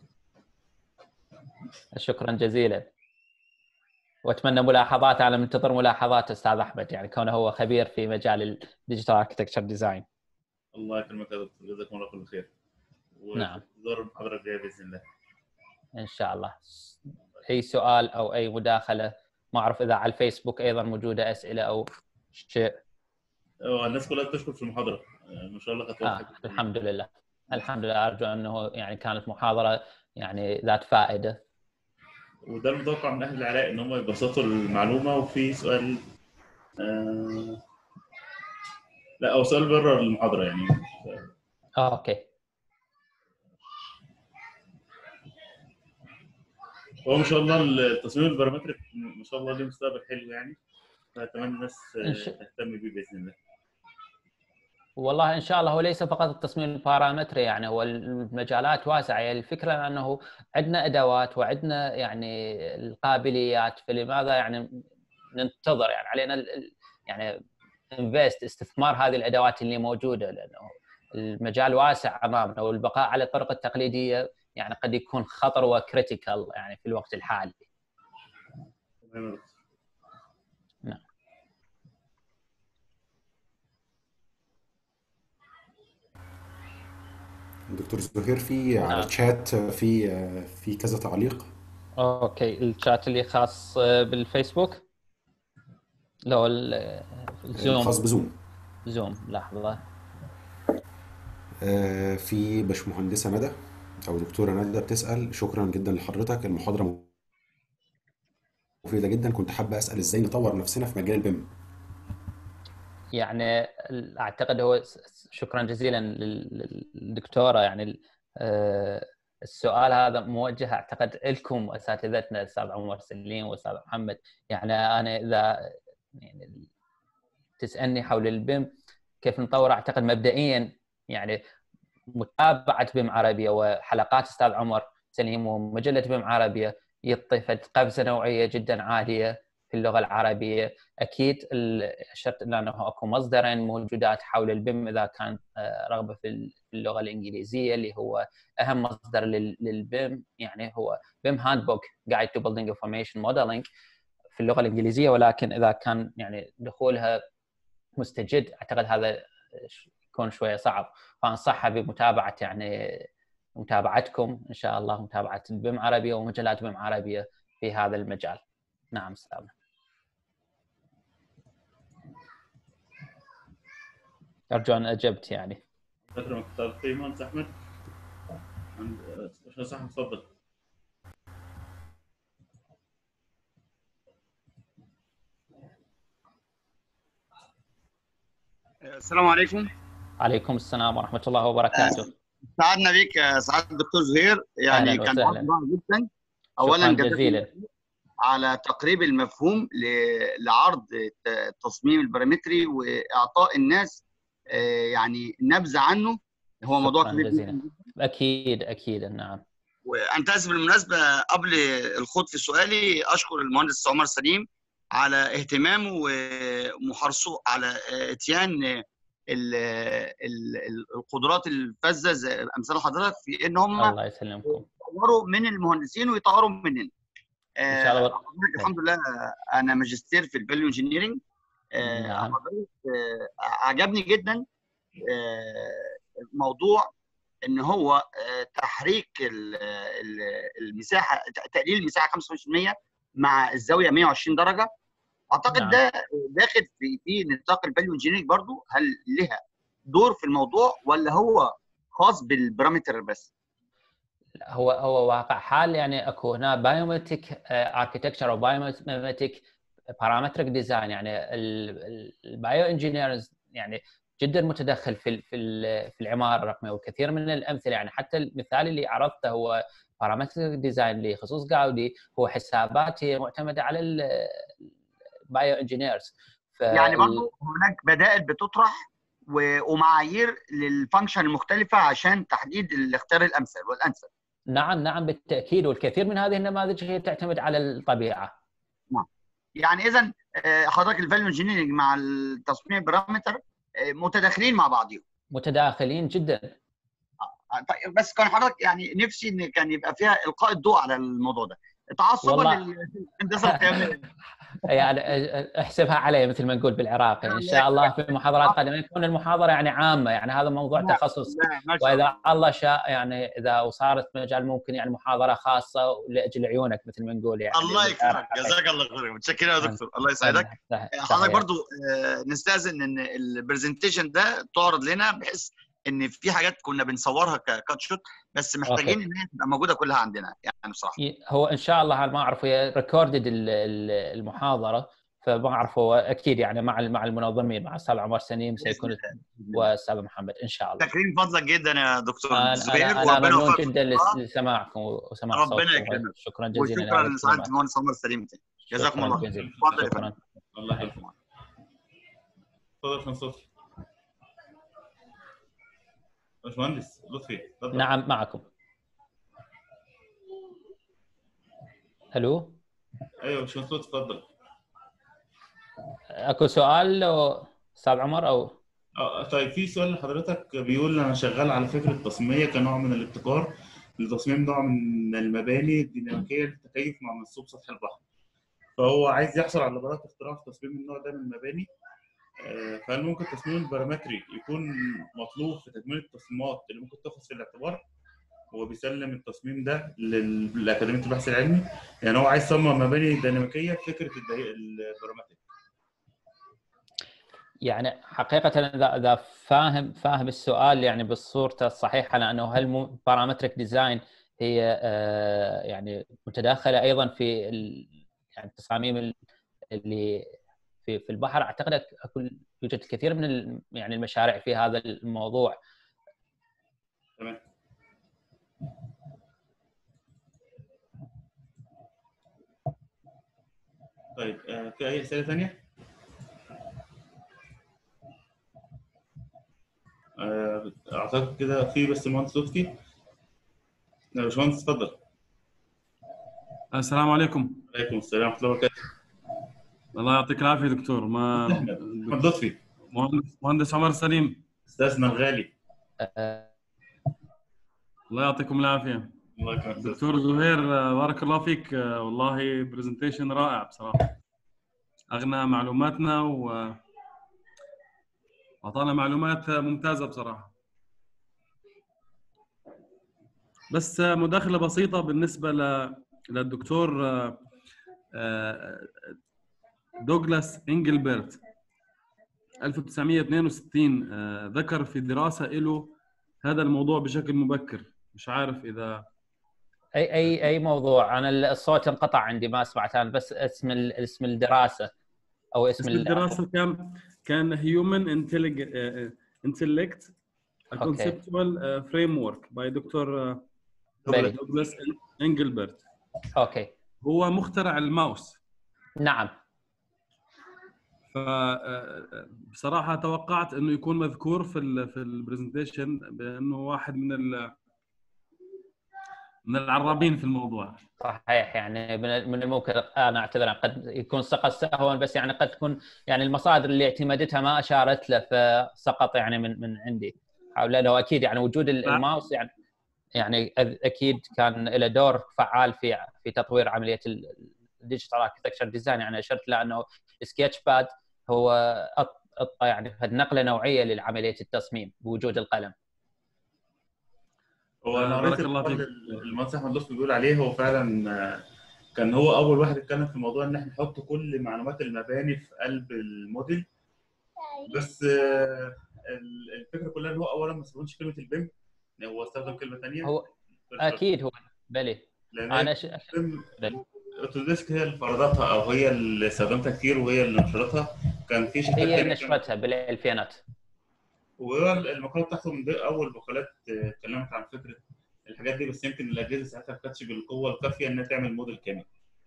شكرا جزيلا، واتمنى ملاحظات. انا منتظر ملاحظات استاذ احمد، يعني كونه هو خبير في مجال الديجيتال اركتكتشر ديزاين. الله يكرمك يا دكتور، جزاكم الله كل خير. نعم، وانتظار المحاضره الجايه باذن الله. ان شاء الله. اي سؤال او اي مداخله، ما اعرف اذا على الفيسبوك ايضا موجوده اسئله او شيء. الناس كلها بتشكر في المحاضره ما شاء الله، كانت واضحه. الحمد لله الحمد لله. ارجو انه يعني كانت محاضره يعني ذات فائده، وده المتوقع من اهل العراق ان هم يبسطوا المعلومه. وفي سؤال لا، او سؤال بره المحاضره يعني. اوكي. هو ما شاء الله التصميم البارامتري ما شاء الله ليه مستقبل حلو يعني، فاتمنى الناس تهتم بيه باذن الله. والله ان شاء الله. هو ليس فقط التصميم البارامتري، يعني هو المجالات واسعه. يعني الفكره انه عندنا ادوات وعندنا يعني القابليات، فلماذا يعني ننتظر؟ يعني علينا يعني استثمار هذه الادوات اللي موجوده، لانه المجال واسع امامنا، والبقاء على الطرق التقليديه يعني قد يكون خطر وكريتيكال يعني في الوقت الحالي. نعم. دكتور زهير، في على نعم. الشات في كذا تعليق. اوكي، الشات اللي خاص بالفيسبوك لو الخاص الزوم. بزوم. زوم، لحظة. في باشمهندسة ندى أو دكتورة ندى بتسأل: شكرا جدا لحضرتك، المحاضرة مفيدة جدا، كنت حابة أسأل إزاي نطور نفسنا في مجال البيم. يعني اعتقد هو شكرا جزيلا للدكتوره. يعني السؤال هذا موجه اعتقد لكم اساتذتنا الاستاذ عمر سليم والاستاذ محمد. يعني انا اذا يعني تسالني حول البيم كيف نطور، اعتقد مبدئيا يعني متابعه بيم عربيه وحلقات استاذ عمر سليم ومجله بيم عربيه يضيفت قفزه نوعيه جدا عاليه في اللغه العربيه. اكيد اشرت الى انه اكو مصدرين موجودات حول البيم اذا كان رغبه في اللغه الانجليزيه، اللي هو اهم مصدر للبيم يعني هو بيم هاند بوك جايد تو بيلدينج انفورميشن موديلنج في اللغه الانجليزيه. ولكن اذا كان يعني دخولها مستجد اعتقد هذا يكون شويه صعب، فانصحها بمتابعه يعني متابعتكم ان شاء الله، متابعه بيم عربيه ومجلات بيم عربيه في هذا المجال. نعم استاذ. ارجو ان اجبت يعني. شكرا دكتور مهندس احمد. باشمهندس احمد اتفضل. السلام عليكم. عليكم السلام ورحمه الله وبركاته. سعدنا بك سعاده الدكتور زهير، يعني اهلا كان وسهلا. رائع جدا. شكرا اولا جزيلا على تقريب المفهوم لعرض التصميم البارامتري واعطاء الناس يعني نبذه عنه. هو موضوع كبير جزيلا. جدا. اكيد نعم. وانتهز بالمناسبه قبل الخوض في سؤالي اشكر المهندس عمر سليم على اهتمامه ومحرصه على اتيان القدرات الفذه زي امثال حضرتك في ان هم الله يسلمكم. يطوروا من المهندسين ويطوروا مننا. ان شاء الله. الحمد لله انا ماجستير في الفاليو انجينيرنج. نعم. عجبني جدا موضوع ان هو تحريك المساحه، تقليل المساحه 25% مع الزاويه 120 درجه. اعتقد نعم. ده داخل في نطاق الفاليو انجينيرنج برضو. هل لها دور في الموضوع ولا هو خاص بالبارامتر بس؟ هو واقع حال. يعني اكو هنا بايومتريك اركتكتشر او بايومتريك بارامتريك ديزاين. يعني البايو انجينيرز يعني جدا متدخل في العماره الرقميه، وكثير من الامثله يعني حتى المثال اللي عرضته هو بارامتريك ديزاين لخصوص جاودي، هو حسابات هي معتمده على البايو انجينيرز. يعني برضو هناك بدائل بتطرح ومعايير للفانكشن المختلفه عشان تحديد الاختيار الامثل والانسب. نعم بالتاكيد، والكثير من هذه النماذج هي تعتمد على الطبيعه. نعم. يعني اذا حضرتك الفاليو انجينيرنج مع التصميم البارامتر متداخلين مع بعضهم. متداخلين جدا. طيب بس كان حضرتك يعني نفسي ان كان يبقى فيها القاء الضوء على الموضوع ده تعصبا للهندسه القيميه. يعني احسبها علي مثل ما نقول بالعراقي. ان شاء الله في محاضرات قادمه يكون المحاضره يعني عامه، يعني هذا موضوع تخصص. واذا الله شاء يعني اذا صارت مجال ممكن يعني محاضره خاصه لاجل عيونك مثل ما نقول يعني. الله يكرمك، جزاك الله خير، متشكر يا دكتور، الله يسعدك. حضرتك برضو نستاذن ان البرزنتيشن ده تعرض لنا، بحيث ان في حاجات كنا بنصورها كات شوت بس محتاجين ان هي تبقى موجوده كلها عندنا يعني بصراحه. هو ان شاء الله ما اعرف هي ريكوردد المحاضره، فما اعرف هو اكيد يعني مع المنظمين مع استاذ عمر سليم سيكون واستاذ محمد ان شاء الله. تكريم فضلك جدا يا دكتور زهير، انا ممنون جدا لسماعكم وسماع صوتكم. ربنا يكرمك. شكرا جزيلا. وشكرا لسعاده المهندس عمر سليم. جزاكم الله خير. اتفضل يا فندم. الله يخليك. اتفضل يا صوتي. باشمهندس لطفي اتفضل. نعم معكم. الو. ايوه باشمهندس لطفي اتفضل. اكو سؤال استاذ عمر او طيب في سؤال لحضرتك بيقول انا شغال على فكره تصميميه كنوع من الابتكار لتصميم نوع من المباني الديناميكيه للتكيف مع منسوب سطح البحر، فهو عايز يحصل على براءه اختراع في تصميم النوع ده من المباني فهل ممكن التصميم البارامتري يكون مطلوب في تكميل التصميمات اللي ممكن تاخذ في الاعتبار وهو بيسلم التصميم ده لأكاديمية البحث العلمي؟ يعني هو عايز يصمم مباني ديناميكيه بفكره البارامتري. يعني حقيقة إذا فاهم السؤال يعني بصورته الصحيحة، لأنه هل بارامتريك ديزاين هي يعني متداخلة أيضا في يعني التصاميم اللي في البحر. أعتقد يوجد الكثير من يعني المشاريع في هذا الموضوع. تمام. طيب في أي أسئلة ثانية؟ اعتقد كده في بس المهندس لطفي. يا باشمهندس اتفضل. السلام عليكم. وعليكم السلام ورحمه الله وبركاته. الله يعطيك العافيه دكتور. احمد لطفي. مهندس عمر سليم استاذنا الغالي. الله يعطيكم العافيه. الله يكرمك دكتور زهير، بارك الله فيك. والله برزنتيشن رائع بصراحه، اغنى معلوماتنا واعطانا معلومات ممتازه بصراحه. بس مداخله بسيطه بالنسبه للدكتور دوغلاس إنجلبرت 1962 ذكر في دراسه له هذا الموضوع بشكل مبكر. مش عارف اذا اي موضوع. انا الصوت انقطع عندي، ما سمعت انا بس اسم الدراسه او اسم الدراسه كان Human Intellect a Conceptual Framework by دكتور دوغلاس إنجلبرت. اوكي. هو مخترع الماوس. نعم. فبصراحه توقعت انه يكون مذكور في البرزنتيشن بانه واحد من العرابين في الموضوع. صحيح. يعني من الممكن انا اعتذر، قد يكون سقط سهوا، بس يعني قد تكون يعني المصادر اللي اعتمدتها ما اشارت له فسقط يعني من عندي. لانه اكيد يعني وجود الماوس يعني اكيد كان له دور فعال في تطوير عمليه الديجيتال اركتكتشر ديزاين. يعني اشرت له انه السكتش باد هو يعني نقله نوعيه لعمليه التصميم بوجود القلم. هو انا قريت المهندس احمد لطفي بيقول عليه، هو فعلا كان هو اول واحد اتكلم في موضوع ان احنا نحط كل معلومات المباني في قلب الموديل. بس الفكره كلها ان هو اولا ما استخدمش كلمه البيم، هو استخدم كلمه ثانيه. هو اكيد هو بلي. انا اوتوديسك هي اللي فرضتها او هي اللي استخدمتها كتير وهي اللي نشرتها. كان في شركات هي نشرتها بالالفينات. والمقاله بتاعته من اول مقالات اتكلمت عن فكره الحاجات دي، بس يمكن الاجهزه ساعتها ما كانتش بالقوه الكافيه انها تعمل موديل كامل.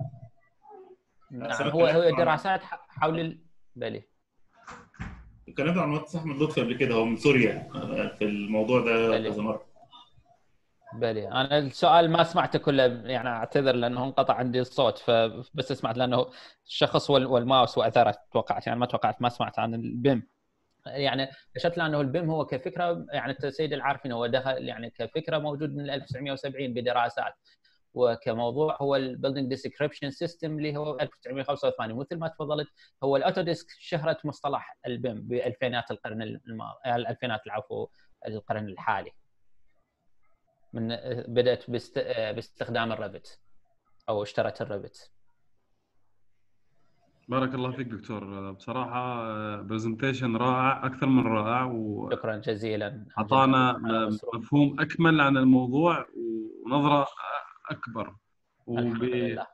نعم. هو دراسات حول بلي. اتكلمت عن المهندس احمد لطفي قبل كده، هو من سوريا في الموضوع ده كذا مره. بلي. انا السؤال ما سمعته كله، يعني اعتذر لانه انقطع عندي الصوت، فبس سمعت لانه الشخص والماوس واثرت. توقعت يعني ما سمعت عن البيم. يعني اشرت له انه البيم هو كفكره، يعني السيد العارفين هو دخل يعني كفكره موجود من 1970 بدراسات، وكموضوع هو البيلدينج ديسكريبشن سيستم اللي هو 1985. مثل ما تفضلت هو الاوتوديسك شهرت مصطلح البيم بالالفينات القرن الماضي، الالفينات العفو القرن الحالي. من بدات باستخدام الريفت او اشترت الريفت. بارك الله فيك دكتور. بصراحه برزنتيشن رائع، اكثر من رائع، شكرا جزيلا. اعطانا مفهوم اكمل عن الموضوع ونظره اكبر. الحمد لله.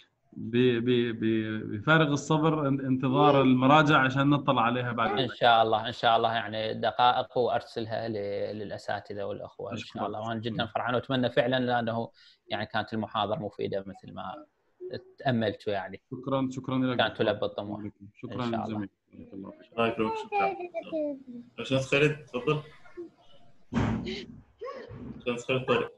بفارغ الصبر انتظار المراجع عشان نطلع عليها بعد. ان شاء الله يعني دقائق وارسلها للاساتذه والاخوه ان شاء الله. وانا جدا فرحان واتمنى فعلا لانه يعني كانت المحاضره مفيده مثل ما تاملت. يعني شكرا لك. كانت تلبى الطموح. شكرا للجميع. الله يكرمك. شكرا. خالد تفضل. خالد طارق.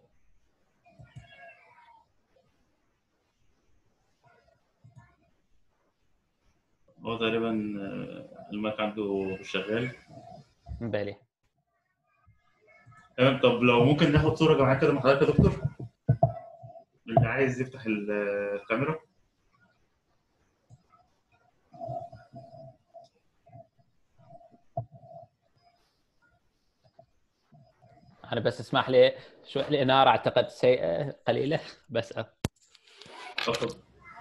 هو تقريبا المايك عنده شغال. بلي. تمام. طب لو ممكن ناخد صوره جماعيه كده مع حضرتك يا دكتور، اللي عايز يفتح الكاميرا. انا بس اسمح لي شوي، الاناره اعتقد سيئه قليله بس. تفضل.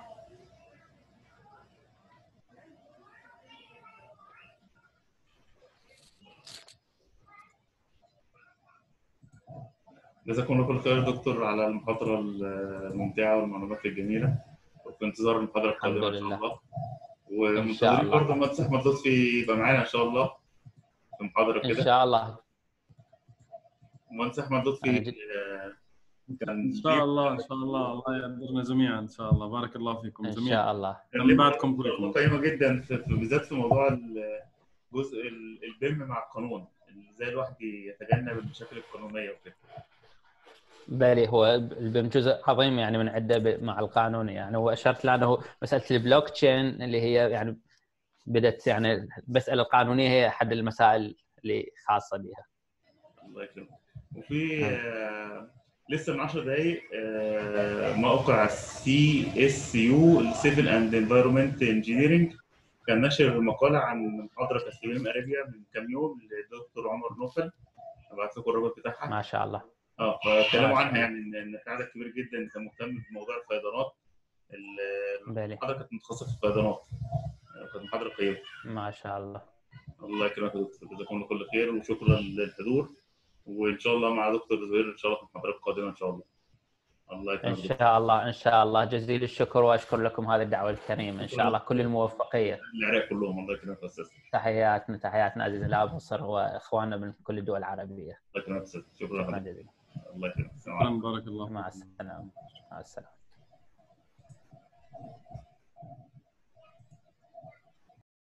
جزاكم الله كل خير يا دكتور على المحاضرة الممتعة والمعلومات الجميلة، وفي انتظار المحاضرة القادمة إن شاء الله. ومنتظرين برضه المهندس أحمد لطفي يبقى معانا إن شاء الله في محاضرة كده. إن شاء الله. المهندس أحمد لطفي كان ان شاء الله الله يقدرنا جميعا ان شاء الله. بارك الله فيكم جميعا ان شاء الله. من بعدكم كلكم قيمة جدا بالذات في موضوع جزء البيم مع القانون، ازاي الواحد يتجنب المشاكل القانونية وكده. بالي هو البيم جزء عظيم يعني من عده مع القانون، يعني واشرت له انه مساله البلوك تشين اللي هي يعني بدات يعني المساله القانونيه هي احد المسائل اللي خاصه بها. الله يكرمك. وفي لسه من 10 دقائق موقع CSU Civil and Environment Engineering كان نشر مقاله عن محاضره تسليم اريبيا من كام يوم للدكتور عمر نوفل. هبعت لكم الرابط بتاعها. ما شاء الله. فكلموا عنها يعني ان في عدد كبير جدا كان مهتم بموضوع الفيضانات. المحاضره كانت متخصصه في الفيضانات، كانت محاضره قيمه. ما شاء الله. الله يكرمك يا دكتور، جزاكم الله كل خير وشكرا للحضور، وان شاء الله مع دكتور زهير ان شاء الله في المحاضره القادمه ان شاء الله. الله يكرمك. ان شاء الله ان شاء الله. جزيل الشكر واشكر لكم هذه الدعوه الكريمه. ان شاء الله كل الموفقيه. العراق كلهم. الله يكرمك يا استاذ. تحياتنا عزيزنا الاب مصر واخواننا من كل الدول العربيه. الله يكرمك يا استاذ. شكرا جزيلا. الله يكرمك. بارك الله. مع السلامه.